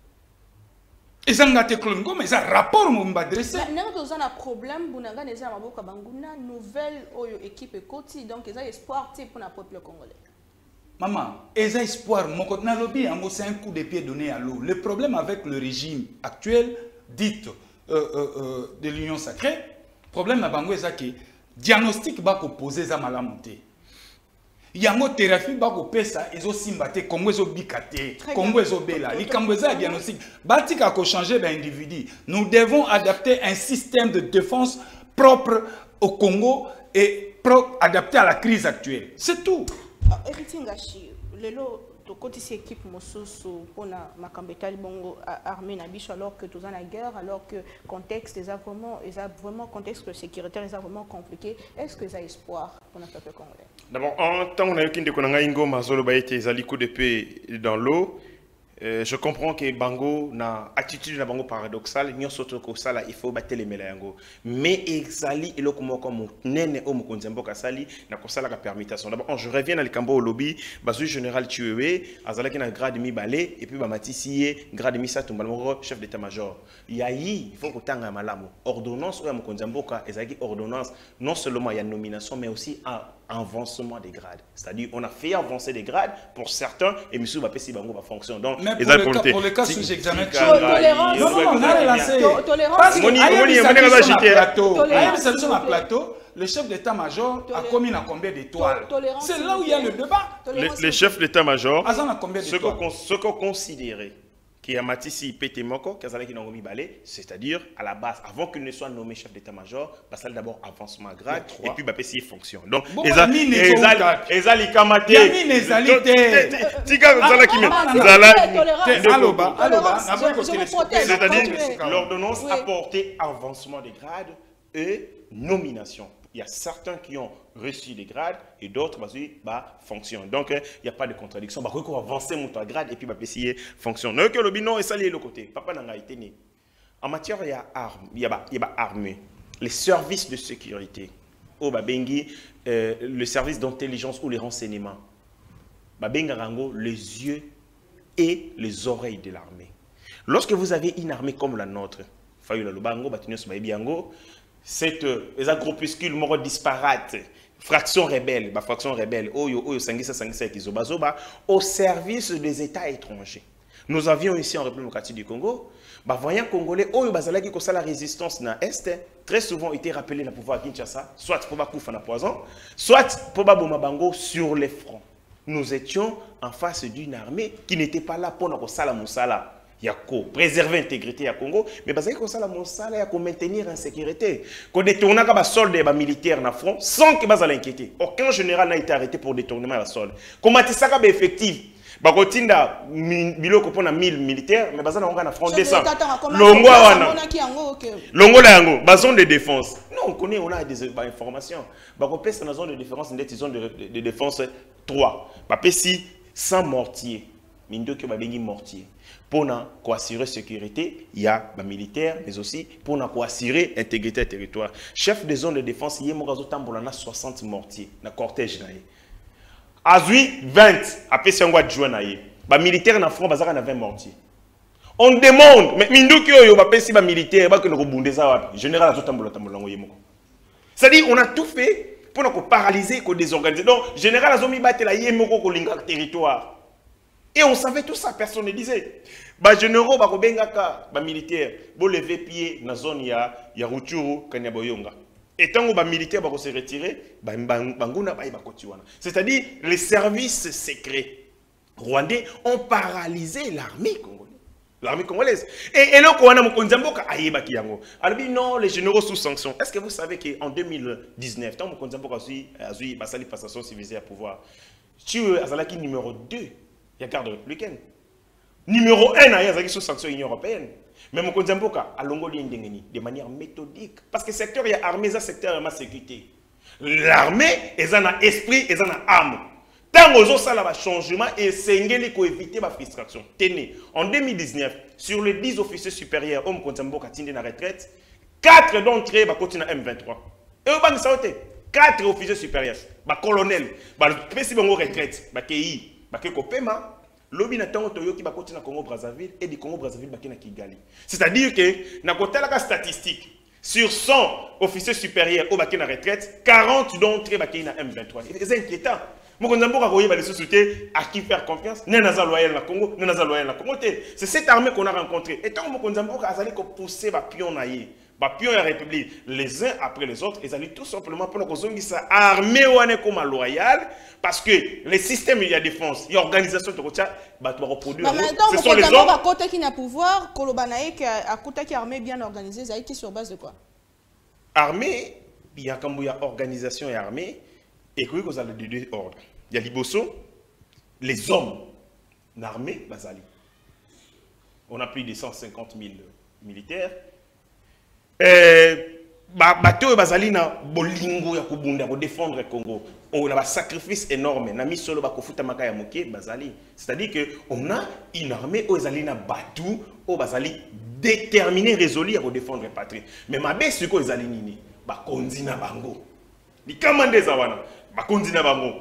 Et ça n'a mais un rapport m'a adressé. Nous avons un problème, nous avons une nouvelle équipe côté, donc ils ont espoir pour le peuple congolais. Maman, ils ont espoir. C'est un coup de pied donné à l'eau. Le problème avec le régime actuel, dit de l'Union sacrée, le problème c'est que le diagnostic va opposer à Malamonté. Il y a une thérapie qui est aussi imbatée, comme vous avez dit, comme vous avez dit, les diagnostic. Batika a changé d'individu. Nous devons adapter un système de défense propre au Congo et adapté à la crise actuelle. C'est tout. Héritier Ngachi, le côté de l'équipe Mososo pour la Makambetali Bongo armée Nabicho alors que tout est en guerre, alors que le contexte est vraiment contexte sécuritaire est vraiment compliqué. Est-ce que ça a espoir pour notre peuple congolais? D'abord, en tant qu'on a eu Kindekonanga Mazolo Baïté, Zali coup d'épée dans l'eau, je comprends que Bango na attitude na Bango paradoxale, n'y a surtout que ça là, il faut battre les mélanges. Mais Zali et le comme nene au Mukonzembo Kasali na kosala ka permutation. D'abord, je reviens dans le cambo au lobby, basu général Tuewe, Azala qui na grade mi balé et puis Bamatisié grade mi Satumbalmoro chef d'état-major. Il faut que malamu ordonnance ou Mukonzembo ka ezaki ordonnance non seulement il y a nomination mais aussi avancement des grades. C'est-à-dire, on a fait avancer des grades pour certains, et M. Bapessi Bango va fonctionner. Donc, mais pour le cas sous-examen, tolérance. Non, on a relancé. Parce que à plateau, le chef d'état-major a commis combien d'étoiles? C'est là où il y a le débat. Les chefs d'état-major, ce qu'on considérait qui a Matissi Pétémoko, c'est-à-dire à la base, avant qu'il ne soit nommé chef d'état-major, parce qu'il d'abord avancement grade et puis Bapessi fonction. Donc, Ezali Kamate, c'est-à-dire l'ordonnance a porté avancement des grades et nomination. Il y a certains qui ont reçu des grades et d'autres fonctionnent. Donc, il n'y a pas de contradiction. Il faut avancer mon grade et puis essayer fonctionne. Donc, le bilan est salé de l'autre côté. Papa n'a pas été né. En matière, il y a armée. Les services de sécurité. Le service d'intelligence ou les renseignements. Les yeux et les oreilles de l'armée. Lorsque vous avez une armée comme la nôtre, c'est un groupuscule disparate, fraction rebelle, au service des États étrangers. Nous avions ici en République démocratique du Congo, voyant Congolais, qui la résistance dans l'Est, très souvent été rappelé dans le pouvoir à Kinshasa, soit pour Bakoufa na poison, soit pour Babomabango sur les fronts. Nous étions en face d'une armée qui n'était pas là pour nous Moussala. Il y a préserver l'intégrité du Congo, mais parce que ça la monsala il y a maintenir l'insécurité. Qu'on détourne les soldats et militaires dans le front sans que ça l'inquiéter. Aucun général n'a été arrêté pour détournement de solde. Comment ça va effectif? Bakotinda biloko pona 1000 militaires mais bazana on na front 200. Longo la yango, bazone de défense. Non, on connaît, on a des informations. Bakopesa na zone de défense, une zone de défense 3. Bapesi 100 mortiers. Mindo que babengi mortier. Pour assurer la sécurité, il y a des militaires, mais aussi pour assurer l'intégrité du territoire. Chef de zone de défense, il y a 60 mortiers dans le cortège. Azui, 20, après c'est un mois de juin. Les militaires dans le front, ils ont 20 mortiers. On demande, mais Minduki, il y a des militaires qui ont rebondé ça. Général, c'est-à-dire, on a tout fait pour paralyser, pour désorganiser. Donc, général, il a mis le territoire. Et on savait tout ça, personne ne disait. Les généraux, les militaires, ils lever pied dans la zone ya Rutshuru, Kanyaboyonga. Et tant que les militaires se retirer, c'est-à-dire les services secrets rwandais ont paralysé l'armée congolaise. L'armée congolaise. Et là, on non, les généraux sous sanction. Est-ce que vous savez qu'en 2019, tant que Mkonzamboka a eu une passation civilisée à pouvoir, tu es numéro 2. Il y a garde républicaine. Numéro 1, il y a sous sanction Union européenne. Mais mon Konzamboka a longué de manière méthodique. Parce que le secteur il y a armée, c'est un secteur de sécurité. L'armée, elle a un esprit, elle a une âme. Tant que ça a un changement, et c'est pour éviter la frustration. Tenez, en 2019, sur les 10 officiers supérieurs, Om Konzamboka tindi na retraite, 4 d'entre eux continuent à M23. Et au banc de 4 officiers supérieurs, colonels, précis de retraite, KI. C'est-à-dire que, dans la statistique, sur 100 officiers supérieurs au bac en retraite, 40 d'entre eux sont en M23. C'est inquiétant. À qui faire confiance? C'est cette armée qu'on a rencontrée. Et tant que pousser les pions à la République, les uns après les autres, ils allaient tout simplement pour nous ça armée comme loyale, parce que les systèmes de défense, les organisations de recherche, reproduire. Ce sont les hommes. À côté qui n'a pouvoir, à côté qui est armée bien organisée, ça qui sur base de quoi? Armée, il y a comme il y a organisation et armée, et que vous avez deux ordres. Il y a l'Ibosso, les hommes l'armée, Bazali. On a plus de 150 000 militaires. Bateau Bazali na bolingo ya kubunda pour défendre le Congo. On a un sacrifice énorme. Na mis solo bakofuta makaya moké Bazali. C'est-à-dire que on a une armée au Bazali na batou au Bazali déterminé résolu à défendre la patrie. Mais ma bête ce Bazali nini ba konzi na bango. Ni kamande zawana ba konzi na bango.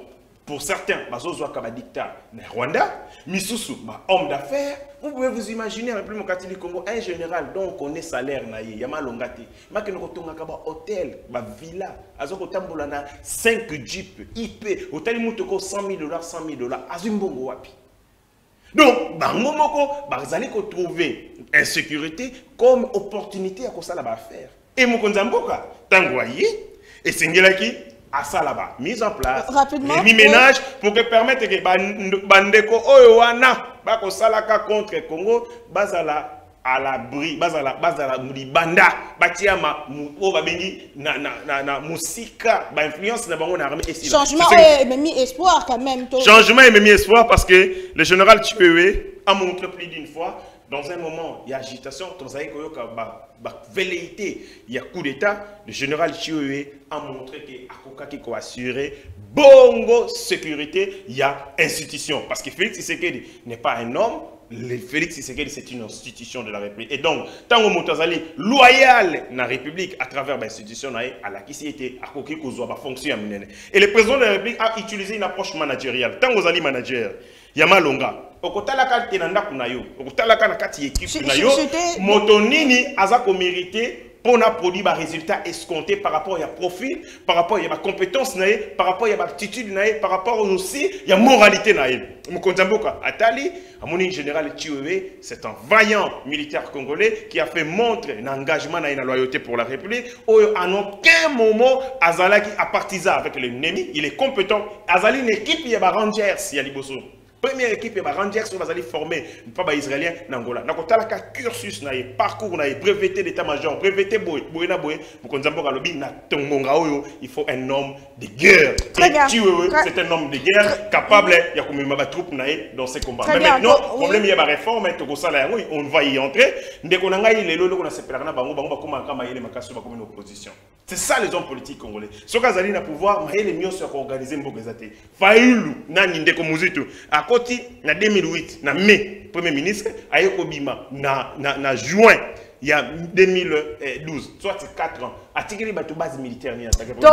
pour certains, bazozwa kaba dictat na Rwanda, misusu ba homme d'affaires. Vous pouvez vous imaginer, en République démocratique du Congo, un général dont on connaît salaire na ye, yama longate, ma ke no kotonga kaba hôtel, ba villa, azoko tambola na 5 jeep, IP, hôtel mutoko 100 000 $, 100 000 $, azumbongo wapi. Donc, bango moko, bazali ko trouver insécurité comme opportunité à kosala ba faire. Et Mokonzamboka, tangoyi, et Sengelaki, à ça là-bas, mise en place, les ménages pour que permettre que Bandeko Oyoana, Bako Salaka contre Congo, Bazala à l'abri, Bazala Banda, Batiama, Obabengi, na Musika, influence na bango na armée et changement est mis espoir quand même. Changement est mis espoir parce que le général Chiwewe a montré plus d'une fois. Dans un moment, il y a agitation, velléité, il y a coup d'État. Le général Chiwewe a montré que Akoka qui a assuré bongo sécurité, il y a institution. Parce que Félix Tshisekedi n'est pas un homme, Félix Tshisekedi c'est une institution de la République. Et donc, tant que Moutazali loyal dans la République à travers l'institution, à la qui était Akoki Kozwa fonction. Et le président de la République a utilisé une approche managériale. Tant que Zali manager, Yamalonga. Okotalaka tenanda kunayo, okotalaka na kati équipe kunayo, motonini azako mérité pour na produit ba résultat escompté par rapport à profil, par rapport à compétence nae, par rapport à aptitude nae, par rapport aussi à moralité nae. Mokonzamboka Atali, amoni général Chiwewe, c'est un vaillant militaire congolais qui a fait montre un engagement nae na loyauté pour la République. En aucun moment azalaki a partisan avec l'ennemi, il est compétent. Azali une équipe ya ba Rangers ya liboso. Première équipe, les Rangers sont formés, pas les Israéliens, Nangola. Nous avons un cursus, un parcours, un breveté d'état-major, breveté boy, il faut un homme de guerre. C'est un homme de guerre capable de mettre troupes dans ces combats. Mais maintenant, le problème, il y a une réforme, on va y entrer. Dès qu'on a eu l'opposition. C'est ça les hommes politiques congolais. Ce qu'ils ont le pouvoir, mais les mieux se organiser un peu. Faïlou, Nani Ndeko Muzitu, à côté, en 2008, en mai, Premier ministre, à Yekobima, en juin, il y a 2012, soit 4 ans, à Tigri, il base militaire. Mais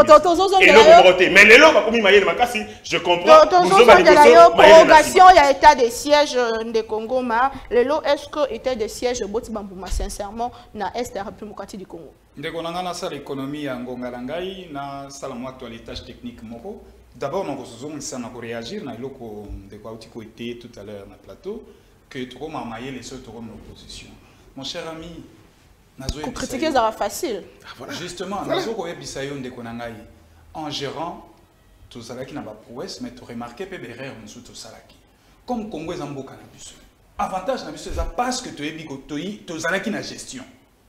les lois, je comprends. Prorogation, il y a état de siège de Congo, mais est-ce que l'état de siège de sincèrement, dans l'Est de la République démocratique du Congo? Ndeko na ngana sa l'économie ya ngonga langai na sala mo actualité technique moko. D'abord nous osons ça na réagir na iloko de quoi outiko était tout à l'heure na plateau que trop mamayer les autres comme l'opposition. Mon cher ami nazo critiquer ça va facile. Justement nazo ko ebisayo ndeko na ngai en gérant tout ça qui n'a pas prouesse mais tu remarquer pe erreur musu tout ça qui comme Congo ezamboka na biso. Avantage na biso ça parce que tu ebi ko to ça qui na gestion.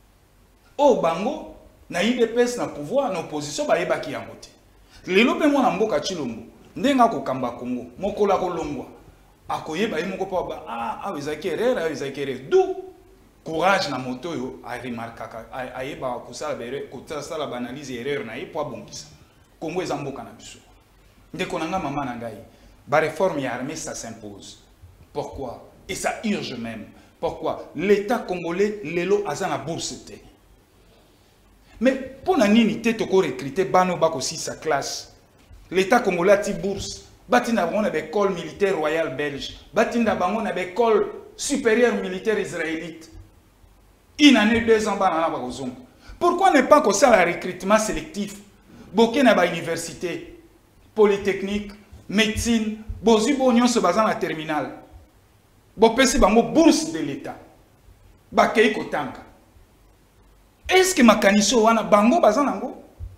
Oh bango na IDPS na pouvoir na opposition ba yebaki yango te lelo pe mona mboka chilombo ndenga ko kamba Congo mokola ko longwa akoyeba yimoko pa ba awezaki erreur awezaki erreur du courage na moto yo a remarquaka ayeba ko sala bere ko sala banalize erreur na ipo abongisa Congo ezamboka na biso ndeko nanga mama na ngai ba réforme ya armée ça s'impose. Pourquoi? Et ça urge même. Pourquoi? L'état congolais lelo azana bourse te. Mais pour nani te toko recruter bano bako si sa classe. L'état congolais a ti bourse. Batinda bango na école militaire royale belge. Batinda bango na école supérieure militaire israélite. Une année 2 ans banana bako zongo. Pourquoi ne pas que ça le recrutement sélectif? Boké na ba université, polytechnique, médecine, bozu bonyon se basant la terminale. Bopesi bango bourse de l'état. Bakei kotanga. Est-ce que makaniso wana bango bazanango?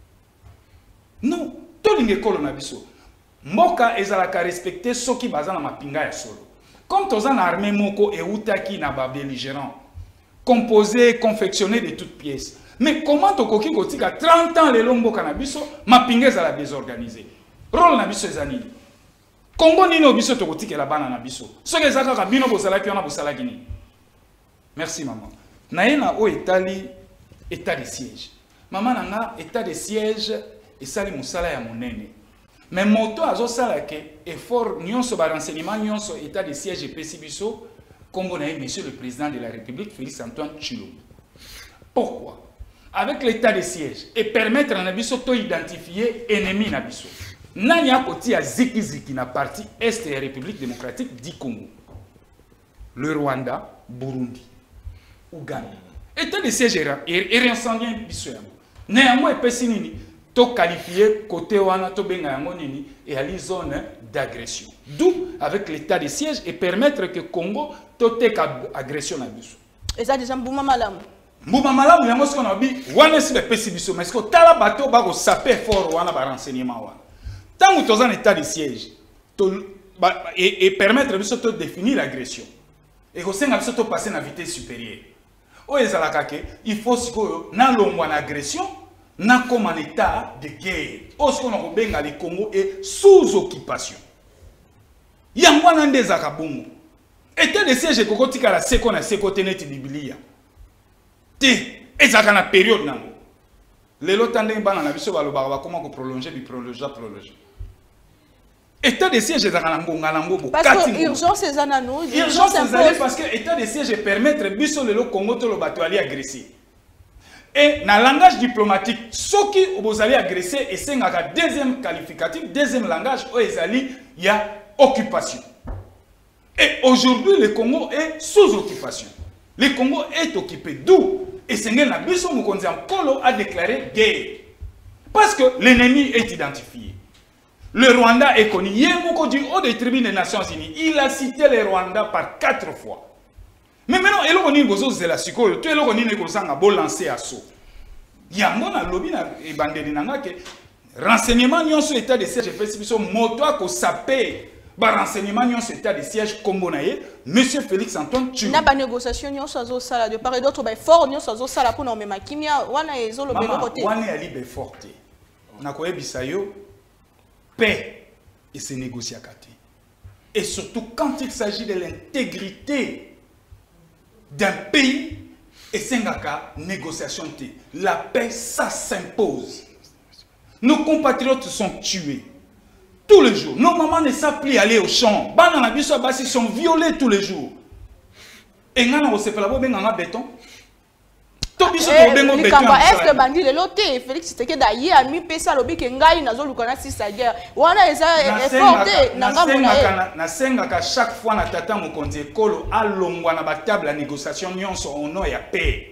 Non, to linge kolo na biso. Mboka ezalaka respecter soki bazana mapinga ya solo. Comme tozana armée moko e utaki na ba belligérant, composé, confectionné de toutes pièces. Mais comment tokoki kotika 30 ans le mboka na biso mapinga ezala désorganisé. Rôle na biso ezanini. Congo nino biso tokotika la bana na biso. Soki ezaka ka bino bozalaki wana bozalaki ni. Merci maman. Naena o Italie état de siège. Maman nanga état de siège et sali musala ya monene. Mais moto azo sala ke effort nyonso ba renseignement nyonso état de siège et pesibiso comme on a monsieur le président de la République Félix Antoine Tshilombo. Pourquoi? Avec l'état de siège et permettre à nabiso to identifier ennemi nabiso. Nani a côté à Ziki Ziki na partie Est et République démocratique du Congo. Le Rwanda, Burundi, Ouganda. État de siège et réincendien biso. Néanmoins, Pessinini, to qualifié côté wana to benga yango nini et à la zone d'agression. D'où avec l'état de siège et permettre que Congo to tek agression na biso. Et ça déjà Mbouma Malamu. Mbouma Malamu yango ce qu'on a dit, wana si be pesi biso mais ce que tala bato ba ko saper fort wana ba renseignement wana. Tant que tu es en état de siège et permettre biso to définir l'agression. Et ko senga biso to passer na vitesse supérieure. Il faut que na longwa na agression na comme en état de guerre. Osko na kobenga le Congo est sous occupation. Yangwa na ndeza kabungu. État de siège kokotika la seko na seko teneti biblia. Te ezaka na période nango. Lelo tande bana na biso balobaka ba comment ko prolonger bi prolonger. État de siège ezaka na ngonga nango bo. Parce que urgence c'est anano. Urgence c'est parce que état de siège permettre biso lelo Congo to lo bato ali agresser. Et dans le langage diplomatique, ceux qui vous allez agresser, et c'est un deuxième qualificatif, deuxième langage, il y a occupation. Et aujourd'hui, le Congo est sous occupation. Le Congo est occupé. D'où? Et c'est un abisso Mukonzian Kolo a déclaré guerre. Parce que l'ennemi est identifié. Le Rwanda est connu. Yemoko du haut des tribunes des Nations Unies, il a cité le Rwanda par 4 fois. Mais maintenant, il y a des choses qui sont très lancées à saut. Il y a un lobby et bandeli que renseignement n'y a état de siège fait moto ko sapé renseignement n'y a état de siège comme monsieur Félix Antoine tu n'a pas négociation n'y a so sala de part et d'autre ba fort n'y a so sala pour nommer makimia wana ezo lo belo côté wana ali be forte na ko yebisa yo paix et se négocier à côté et surtout quand il s'agit de l'intégrité d'un pays et c'est une négociation. La paix, ça s'impose. Nos compatriotes sont tués tous les jours. Nos mamans ne savent plus aller au champ. Ils sont violés tous les jours. Et nous avons fait la béton. Est-ce que bandi le loté Félix Tshisekedi d'ailleurs a mis pesa lobi ke ngai nazo lukana si sa guerre wana eza efforté nanga mona na senga ka chaque fois na tata mokonzi ekolo alongwa na ba table la négociation nyonso au nom ya paix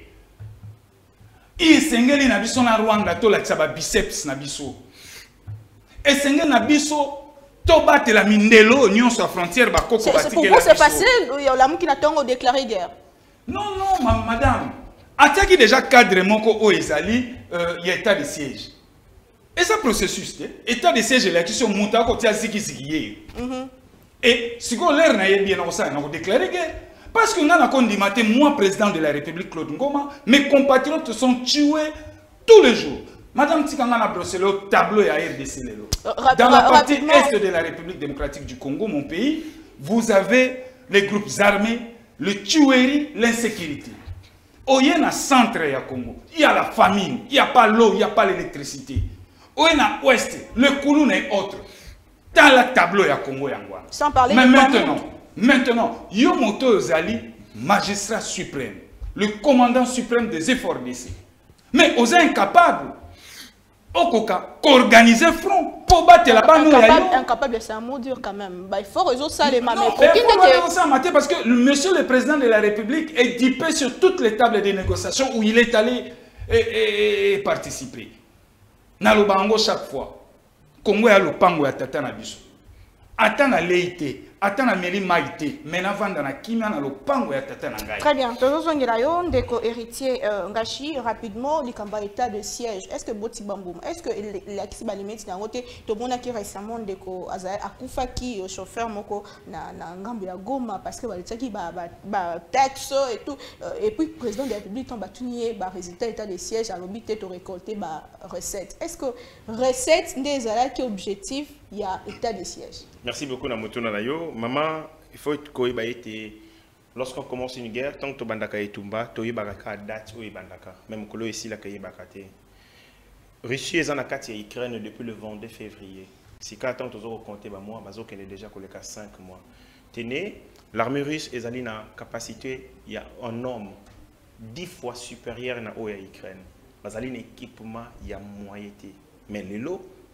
isengeli na biso na Rwanda to la tsaba biceps na biso esengeli na biso to batela mindelo nyonso à frontière ba koko batikela pourquoi c'est passé la mukina tongo déclarer guerre non madame attaqué déjà cadre moko o ezali y a état de siège. Et ça processus état de siège la question monta ko tia ziki ziki. Et si ko l'air na yebi na ça na ko déclarer guerre parce que ngana ko ndimate moi président de la République Claude Ngoma mes compatriotes sont tués tous les jours. Madame Tikanga na brossé le tableau ya RDC lelo. Dans la partie est de la République démocratique du Congo mon pays, vous avez les groupes armés, le tuerie, l'insécurité. Au y a un centre ya Congo, il y a la famine, il n'y a pas l'eau, il n'y a pas l'électricité. Au y a ouest, le Kouloun et autres. Dans le tableau ya Congo yangwa. Sans parler mais de maintenant, Yomoto Zali, magistrat suprême, le commandant suprême des efforts d'essai. Mais aux incapables, organiser front pour battre la banque. Incapable, c'est un mot dur quand même. Il faut résoudre ça les mamans. Parce que monsieur le président de la République est dipé sur toutes les tables de négociation où il est allé et participer. Nalobango chaque fois. Congo ya lopango ya tata na biso. Ata na leite, ata na meli maite, mena vanda na kimia na lopango ya tata na ngai. Très bien. Tozongela yo ndeko héritier Ngashi rapidement likamba état de siège. Est-ce que Boti Bamboum, est-ce que l'axi balimeti na ngote to mona ki récemment ndeko azaya akufa ki chauffeur moko na ngambo ya Goma parce que balitaki ba taxe et tout et puis président de la République tomba tunier ba résultat état de siège à l'obité to récolter ba recette. Est-ce que recette ndezala ki objectif il y a état de siège? Merci beaucoup Namotuna Nayo. Maman, il faut que lorsqu'on commence une guerre, tant que tu bandaka et tumba, tu y baraka date ou bandaka. Même que ici la kaye bakate. Russie est en akati à Ukraine depuis le 22 février. Si quand tant que tu compter ba mois, bazo qu'elle est déjà collé qu'à 5 mois. Tenez, l'armée russe est allée na capacité, il y a un nombre 10 fois supérieur na Ukraine. Bazali un équipement il y a moyenté. Mais les lots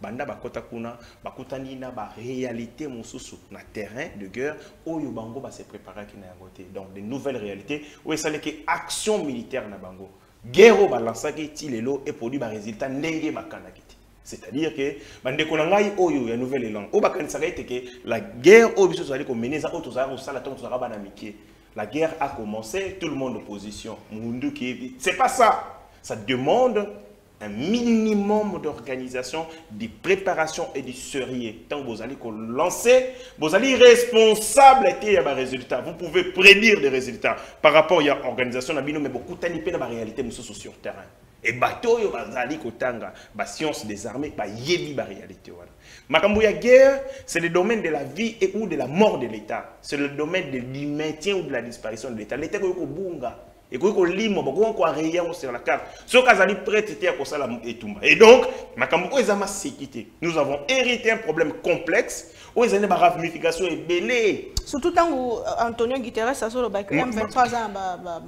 banda bakota kuna bakutani na ba réalité mosusu na terrain de guerre oyo bango ba se préparer ki na yangote. Donc de nouvelles réalités où ça que action militaire na bango guerre au balansaki ti lelo et produit ba résultat ndenge bakana kiti. C'est-à-dire que bande konangai oyo ya nouvelle élan o bakanisa que la guerre au biso zali ko mener ça auto za ko sala ton za bana mikie. La guerre a commencé, tout le monde en opposition. C'est pas ça. Ça demande un minimum d'organisation, de préparation et de sérieux. Tant que vous allez lancer, vous allez responsable des résultats. Vous pouvez prédire des résultats par rapport à l'organisation, mais beaucoup de la réalité sur le terrain. Et bateau yo bazali kotanga ba science des armées ba yebi ba réalité wala. Makambo ya guerre, c'est le domaine de la vie et ou de la mort de l'État. C'est le domaine du maintien ou de la disparition de l'État. L'État ko bunga et ko limo bako ko rayon sur la carte. Ce kazali prête à ko sala etumba. Et donc makambo ezama sécurité. Nous avons hérité un problème complexe où ils ont des ramifications et belé. Surtout tant que Antonio Guterres a sur le bac M23 ans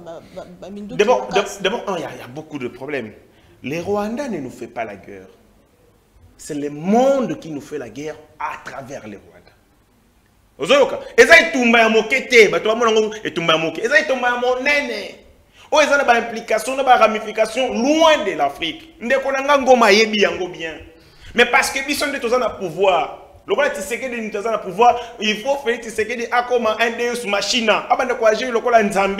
D'abord, il y a beaucoup de problèmes. Les Rwandais ne nous font pas la guerre. C'est le monde qui nous fait la guerre à travers les Rwandais. Ozoyoka, ezai tumba ya mokete, bato bamonango etumba ya moke. Ezai tumba ya monene. Oh, ils ont des implications, des ramifications loin de l'Afrique. Ndeko nanga ngoma yebi yango bien. Mais parce que bison de tous en a pouvoir. Le roi Tshisekedi nous a pouvoir, il faut faire Tshisekedi a comme un deus machina. Abanda ko agir le kola nzambe.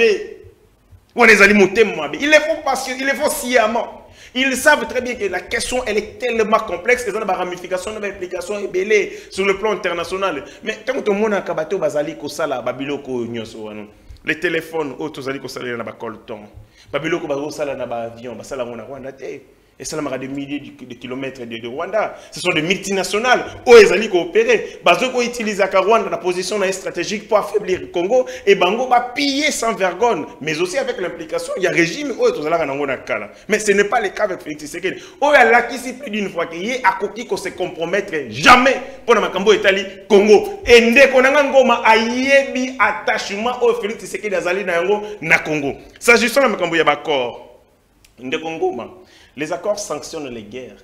On les a il les faut parce qu'il les faut sciemment. Ils savent très bien que la question elle est tellement complexe qu'ils ont des ramifications, des implications ébélées sur le plan international. Mais tant que tout le monde a kabato bazali ko sala babiloko nyoso wano. Les téléphones autres ali ko sala na ba colton. Babiloko ba sala na ba avion, ba sala ngona Rwanda te. Et ça m'a des milliers de kilomètres de Rwanda. Ce sont des multinationales. Où ils allaient coopérer. Bazoko utilise à Rwanda la position stratégique pour affaiblir le Congo. Et Bango va piller sans vergogne. Mais aussi avec l'implication, il y a un régime où ils allaient. Mais ce n'est pas le cas avec Félix Tshisekedi. Où il y a qui plus d'une fois qu'il y a à Koki qu'on se compromettre jamais pour le Makambo Italie Congo. Et dès qu'on a un goma ayebi attachement au Félix Tshisekedi azali na Congo. S'agissant de Makambo Yabakor, de Congo, les accords sanctionnent les guerres.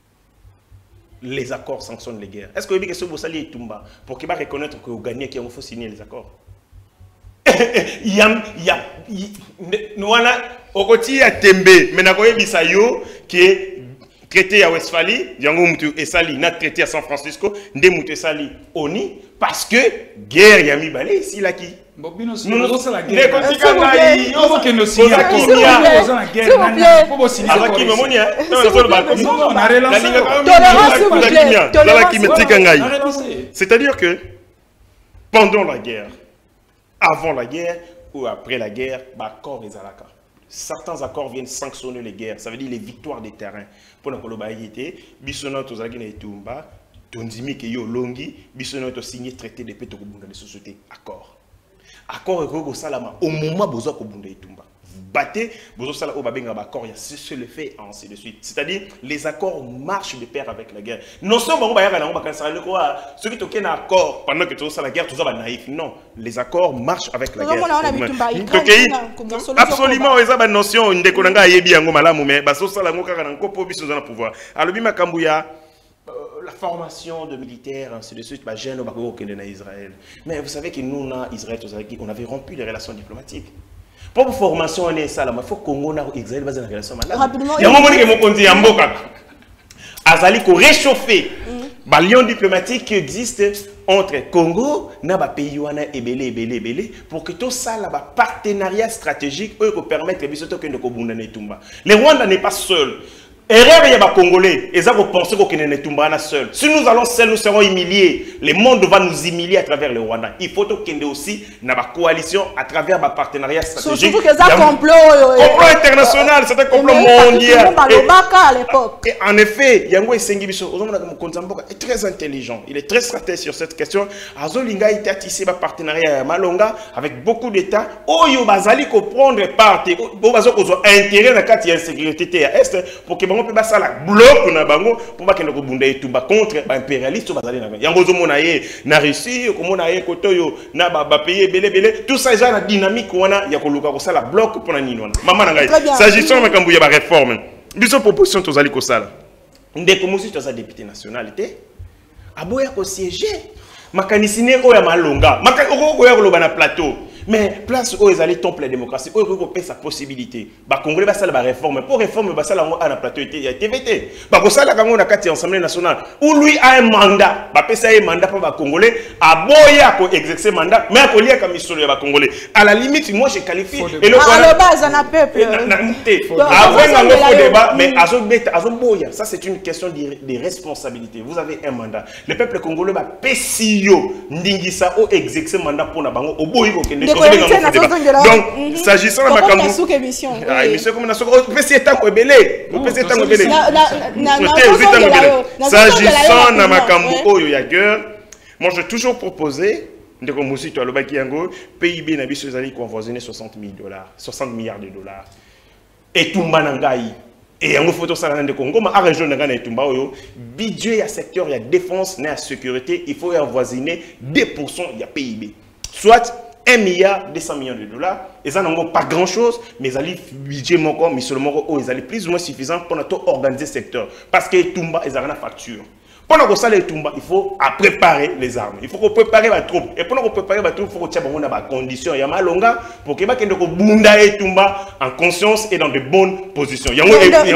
Les accords sanctionnent les guerres. Est-ce que vous avez dit que ce Bossali est Tumba pour qu'il va reconnaître que vous gagnez qu'il faut signer les accords? Nous avons au quotidien Tembe, mais nous avons Bissayo qui est traité à Westphalie, Yango et Sali, n'a traité à San Francisco, Ndemoutou et Sali, Oni, parce que guerre Yami Balé ici là qui. Bobino, nous nous sommes la guerre. C'est-à-dire que pendant la guerre, avant la guerre ou après la guerre, accords et alaka. Certains accords viennent sanctionner les guerres, ça veut dire les victoires des terrains. Pour la Kolobaïté, Bissonot aux Agina et Tumba, Tonzimi Keyo Longi, Bissonot signé traité de paix de société. Accord. Accord et salama au moment où vous avez tumba. Vous battez, vous avez un accord, c'est le fait, ainsi de suite. C'est-à-dire, les accords marchent de pair avec la guerre. Non seulement ceux qui ont un accord pendant que tu as la guerre, tu es naïf. Non, les accords marchent avec la guerre. Absolument, ils ont une notion de Konanga Yebi Ango Malamu, mais Basosalango Karanko Pobis dans le pouvoir. Alors, Bima Kambuya. La formation de militaires, ainsi de suite, jeune au Israël. Mais vous savez que nous, Israël, on avait rompu les relations diplomatiques. Pour formation, on est ça, il faut que nous Israël base une relation. Il y a un moment où on dit Azali ko réchauffer les liens diplomatiques qui existent entre Congo et pays et Belé pour que tout ça là partenariat stratégique eux permettre de les Rwandais n'est pas seul. Erreur, il y a des Congolais. Ils ont pensé qu'on est Tumbana seul. Si nous allons seuls, nous serons humiliés. Le monde va nous humilier à travers le Rwanda. Il faut qu'il y ait aussi une coalition à travers un partenariat stratégique. Surtout que c'est un complot international, c'est un complot mondial. Et en effet, Yango Essengibiso est très intelligent. Il est très stratégique sur cette question. Azolinga a tissé un partenariat à Malonga avec beaucoup d'États. Oyo Bazali ko prendre part. Oyo intérêt dans la carte d'insécurité à Est pour que on peut passer la bloc na bango pour pas que nous bunda etumba contre impérialiste bazali na yango zo mona ye na Russie ko mona ye kotoyo na ba pays belé tout ça déjà la dynamique wana ya ko luka ko sala bloc pour na nini wana mama na ngai s'agissant makambu ya ba réforme biso proposition tozali ko sala ndeko musi to za député nationalité aboya ko siéger makanisine oya malonga makako oya ko na plateau mais place où ils allaient temple la démocratie où ils ont sa possibilité ba congolais ba sala ba réforme pour réforme ba sala ngo na plateau était TVT ba ko sala kango na kati assemblée nationale où lui a un mandat ba pesa un mandat pour ba congolais aboya ko exercer mandat mais ko lier comme misolo ya ba congolais à la limite moi je qualifie et le à la base on a peuple avant un débat mais azo boya ça c'est une question de responsabilité vous avez un mandat le peuple congolais ba pesio ndingisa o exercer mandat pour na bango oboyi ko kende. Donc, s'agissant de ma moi j'ai toujours proposé PIB n'a convoisiné 60 milliards de dollars. Et tout le et en photo ça de Congo, ma région de budget à secteur, il y a défense, il y a sécurité, il faut avoisiner 2% il y a PIB. Soit 1 milliard 200 millions de dollars, et ça n'a pas grand chose, mais ils allaient budget encore, mais seulement ils allaient plus ou moins suffisant pour organiser le secteur. Parce que Tumba, ils ont une facture. Pendant que ça, les Tumba, il faut préparer les armes. Il faut préparer la troupe. Et pendant qu'on prépare la troupe, il faut que nous ayons des conditions. Il y a mal longa pour que nous Bunda et Tumba en conscience et dans de bonnes positions. Il y a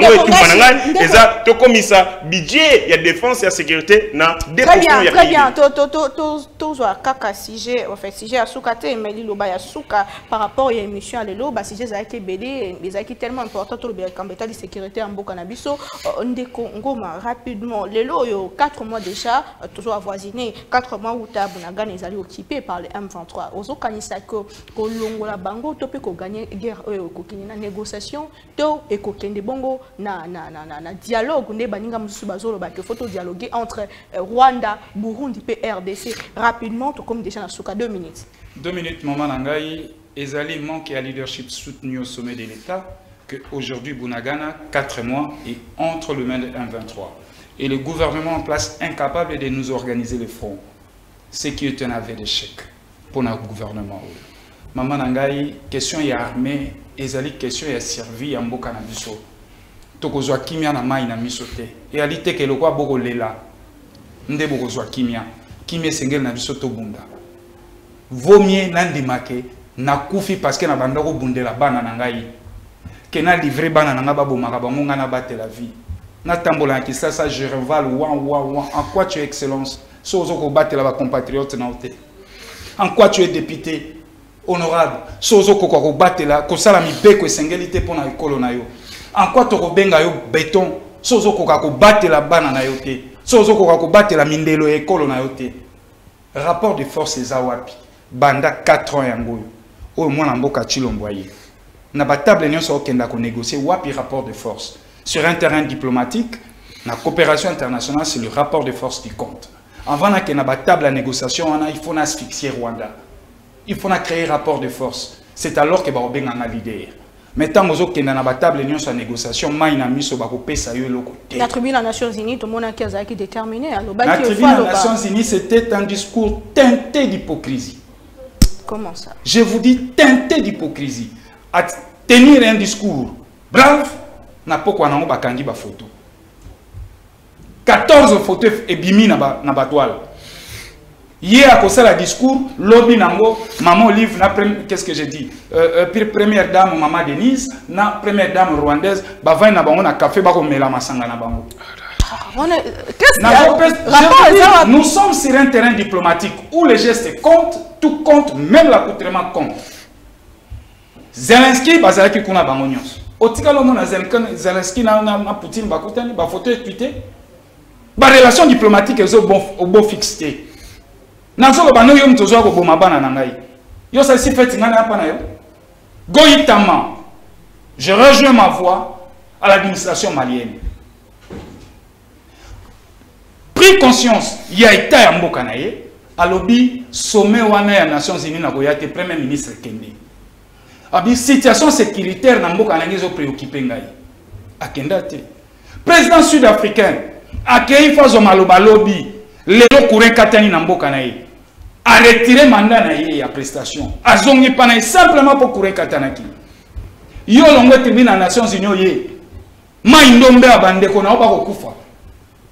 et ça, tout comme ça, budget, il y a défense, il y a sécurité, na très bien, très bien. Tout kaka sujet, en fait, sujet à soukate, mais il y a souka par rapport à l'émission à l'élo, bah sujet ça a été BD, mais ça a été tellement important tout le bécambeta de sécurité en Bokanabiso, on décongoma rapidement l'élo yo 4 mois déjà, toujours avoisiné, 4 mois où Tabunagan est allé occupé par les M23. Ozo Kanisako, Kolongola Bango, Topé ko gagné guerre, na négociation, to et kokende bongo na dialogue, ne baninga musubazolo ba que photo dialoguer entre Rwanda, Burundi et RDC rapidement, tout comme déjà na souka 2 minutes. 2 minutes, maman Nangai, Ezali manque à leadership soutenu au sommet de l'État que aujourd'hui Bunagana 4 mois et entre le main de M23. Et le gouvernement en place incapable de nous organiser le front. Ce qui est un aveu d'échec pour notre gouvernement. Maman Nangai, question est armée, ezali question est servi en Mboka na biso. Tokozwa kimia na mai na misote. Et alite ke lokwa boko lela. Nde bokozwa kimia. Kimia sengel na biso to bunda. Vomie nandimake na kufi parce que na bandako bundela bana nangai. Ke na livrer bana nanga babomaka bango ngana bate la vie. Natambola qui ça je revale en quoi tu es excellence sozo ko battre la compatriote na ote en quoi tu es député honorable sozo ko battre la ko sala mi beko esengeli pour na ekolo na yo en quoi to ko benga yo béton sozo ko battre la bana na yo te sozo ko battre la mindelo ekolo na yo te rapport de force ezawapi banda 4 ans yango o mwana mboka chilomboye na ba table nyonso okenda ko négocier wapi rapport de force. Sur un terrain diplomatique, la coopération internationale, c'est le rapport de force qui compte. Avant qu'il y ait une table à négociation, il faut asphyxier Rwanda. Il faut créer un rapport de force. C'est alors que nous avons un leader. Mais tant que nous avons une table à négociation, nous avons mis la tribune des Nations Unies, tout le monde a été déterminé. La tribune des Nations Unies, c'était un discours teinté d'hypocrisie. Comment ça? Je vous dis teinté d'hypocrisie. À tenir un discours brave, na poko na bakandi ba photo 14 photos et bimi na ba toile hier à cause la discours lobby nango maman livre na qu'est-ce que j'ai dit première dame maman Denise na première dame rwandaise ba va na bango na café ba ko mela masanga na bango. Nous sommes sur un terrain diplomatique où les gestes comptent, tout compte, même l'accoutrement compte. Zelensky bazalaki kuna bango nyonso. Otika lomo na Zelensky na Poutine bakutani ba photo tweeté ba relation diplomatique ezo bon fixé na zo ba no yo mtozo ko boma bana na ngai yo ça si fait ngana hapa na yo goitama je rejoins ma voix à l'administration malienne pris conscience ya état ya mboka na ye alobi sommet wana ya Nations Unies na koyate premier ministre Kende. La situation sécuritaire n'a pas été préoccupée. Le président sud-africain a créé un lobby. Le courant Katani n'a pas a retiré le mandat de prestation. A zongi pas simplement pour courir Katanaki. Yo longo tibina Nations Unies. Ma indombe abande kona oba kokufa.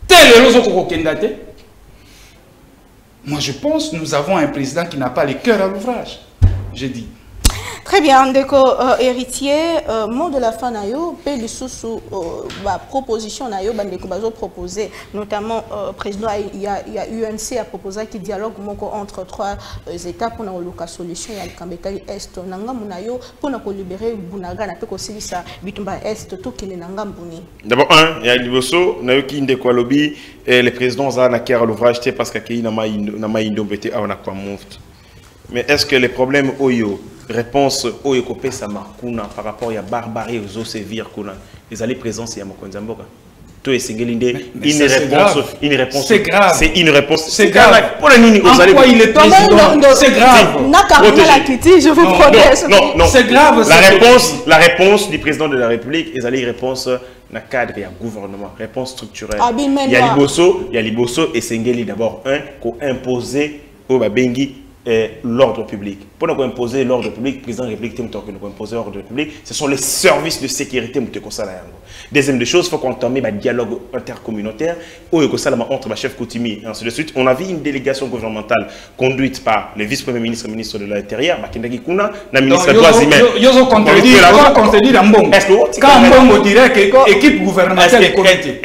Tel est le Moi, je pense que nous avons un président qui n'a pas le cœur à l'ouvrage. J'ai dit. Très bien, Ndeko héritier, mot de la fin nayo, paix sous proposition nayo, Bandeko bazo proposé, notamment président il y a UNC a proposé qui dialogue entre trois États pour la solution ya Kambetali Est nanga munayo pour na libérer Bunaga na peko silisa bitumba Est tout qui nanga mbuni. D'abord il y a liboso nayo ki Ndeko lobby les présidents za na cœur à l'ouvrage parce que ki na ma indombete a na kwa muft. Mais est-ce que les problèmes oyo réponse au Ekopé Samarkuna par rapport à barbarie aux sévir kuna les alliés présents c'est à Mokonzamboka tout est singelinde une réponse c'est grave c'est une réponse c'est grave pour les nini aux alliés il est président c'est grave je vous proteste non c'est grave la réponse du président de la République les alliés réponse na cadre et gouvernement réponse structurelle il y a Liboso et Sengeli d'abord qu'on imposer au Babengi l'ordre public. Pour nous imposer l'ordre public, président de la République, nous imposer l'ordre public, ce sont les services de sécurité. Deuxième des choses, il faut qu'on entamer un dialogue intercommunautaire entre le chef coutumier et ainsi de suite. On a vu une délégation gouvernementale conduite par le vice-premier ministre, ministre de l'Intérieur, Bakindagi Kuna, le ministre des droits humains. Ils ont contredit Ambongo. Quand Ambongo dirait que l'équipe gouvernementale est comité.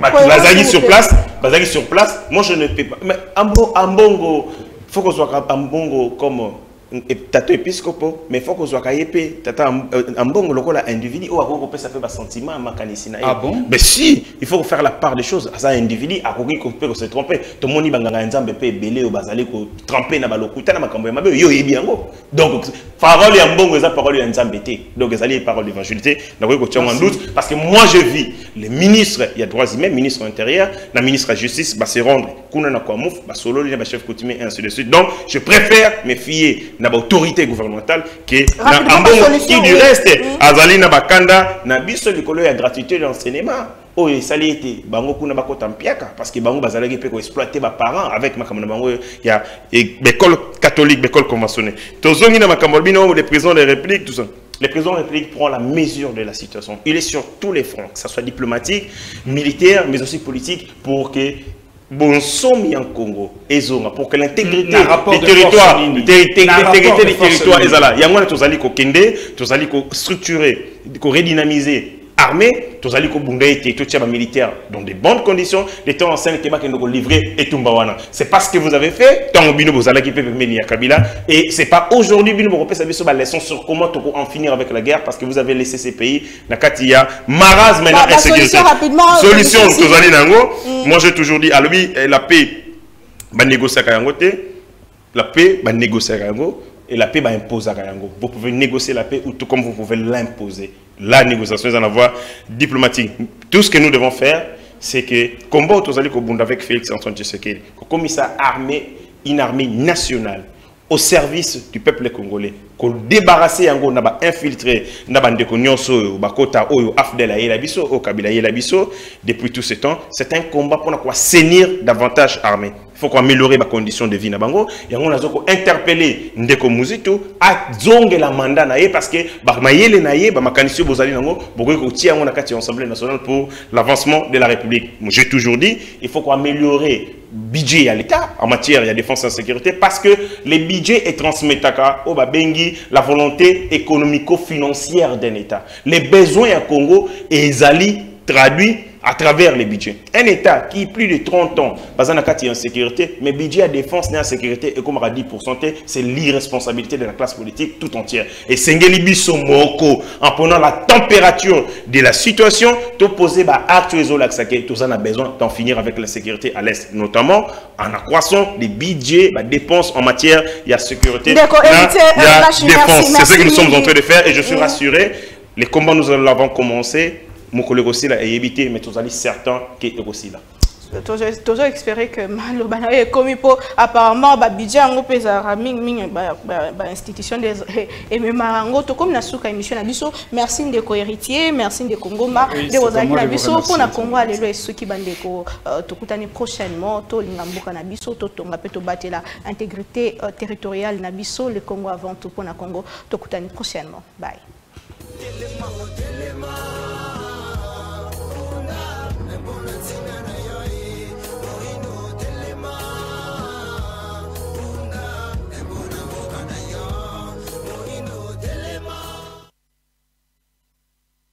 Sur place, moi je ne peux pas. Mais Ambongo. Il faut qu'on soit un bon comme tata épiscopo, mais il faut qu'on soit un bon individu ou à ça fait un sentiment à Makanisina. Ah bon? Mais si, il faut faire la part des choses à ça individu à qu'on peut se tromper. Tout le monde banganga nzambe pe belé ou bazali ko tremper na balokuta na makambo mabe yo yebiango. Donc parole ya mbongo eza parole ya nzambe te. Donc ezali parole d'évangélité, na ko tient en doute parce que moi je vis le ministre il y a droits humains, ministre intérieur, la ministre de la justice va se rendre kuna na kwa mouf, ba solo le chef coutumier et ainsi de suite. Donc je préfère me fier na autorité gouvernementale qui qui du reste azali na bakanda na biso likolo ya gratuité de l'enseignement oh et ça été bango kuna bakota mpiaka parce que bango bazalaki pe ko exploiter ba parents avec makambo na bango ya école catholique école conventionnelle tozongi na makambo bino les présidents de la République tout ça. Le président de la République prend la mesure de la situation. Il est sur tous les fronts, que ce soit diplomatique, militaire, mais aussi politique, pour que bon somme en Congo et zone pour que l'intégrité des territoires est là. Il y a moins de tozali ko kende, tozali ko structurer, ko redynamiser armée, tozali ko bungaye tout tchaba militaire dans de bonnes conditions, les temps en scène Québec nous livrer et tumbawana. C'est pas ce que vous avez fait, tant bino bozala qui peut mener à Kabila et c'est pas aujourd'hui bino vous repère sur la leçon sur comment en finir avec la guerre parce que vous avez laissé ces pays na katia maraz maintenant insécurité. Solution tozali nango. Moi j'ai toujours dit à lui la paix va négocier à la paix va négocier à et la paix va imposer à vous pouvez négocier la paix ou tout comme vous pouvez l'imposer. La négociation est en voie diplomatique. Tout ce que nous devons faire, c'est que combat avec Félix Antoine Tshisekedi, comme ça une armée nationale au service du peuple congolais, qu'on débarrasse yango na ba infiltrer na ba ndeko nyonso ba kota oyo afdel ayela biso au Kabila ayela biso depuis tout ce temps, c'est un combat pour quoi saisir davantage armée. Il faut qu'on améliore les conditions de vie na bango et on a interpellé ndeko Muzito à zonge la mandat naé parce que ba mayele naé ba makanisi bozali nango bokoki ko tia ngona kati Assemblée nationale pour l'avancement de la République. J'ai toujours dit il faut qu'on améliore budget à l'État en matière de défense et sécurité parce que les budgets est transmettaka au babengi la volonté économico-financière d'un État. Les besoins à Congo et Zali traduit à travers les budgets. Un État qui plus de 30 ans en sécurité, mais budget à défense et en sécurité, et comme on a dit pour santé, c'est l'irresponsabilité de la classe politique tout entière. Et Sengeli Biso Moko, en prenant la température de la situation, tout poser acte tout ça a besoin d'en finir avec la sécurité à l'Est, notamment en accroissant les budgets, les dépenses en matière de sécurité, de défense. C'est ce que nous sommes en train de faire et je suis rassuré, les combats nous l'avons commencé. Mon collègue aussi là est évité, mais tous allez certains qui est aussi là. Toujours espérer que Malobana est commis pour apparemment budget en pesa raming institution des et même marango to comme na suka émission na biso merci ndeko héritier merci ndeko ngoma de ozaki na biso pour na Congo alelo esuki bandeko tokutani prochainement to lingamboka na biso to tonga pe to batela intégrité territoriale na biso le Congo avant tout pour na Congo tokutani prochainement bye.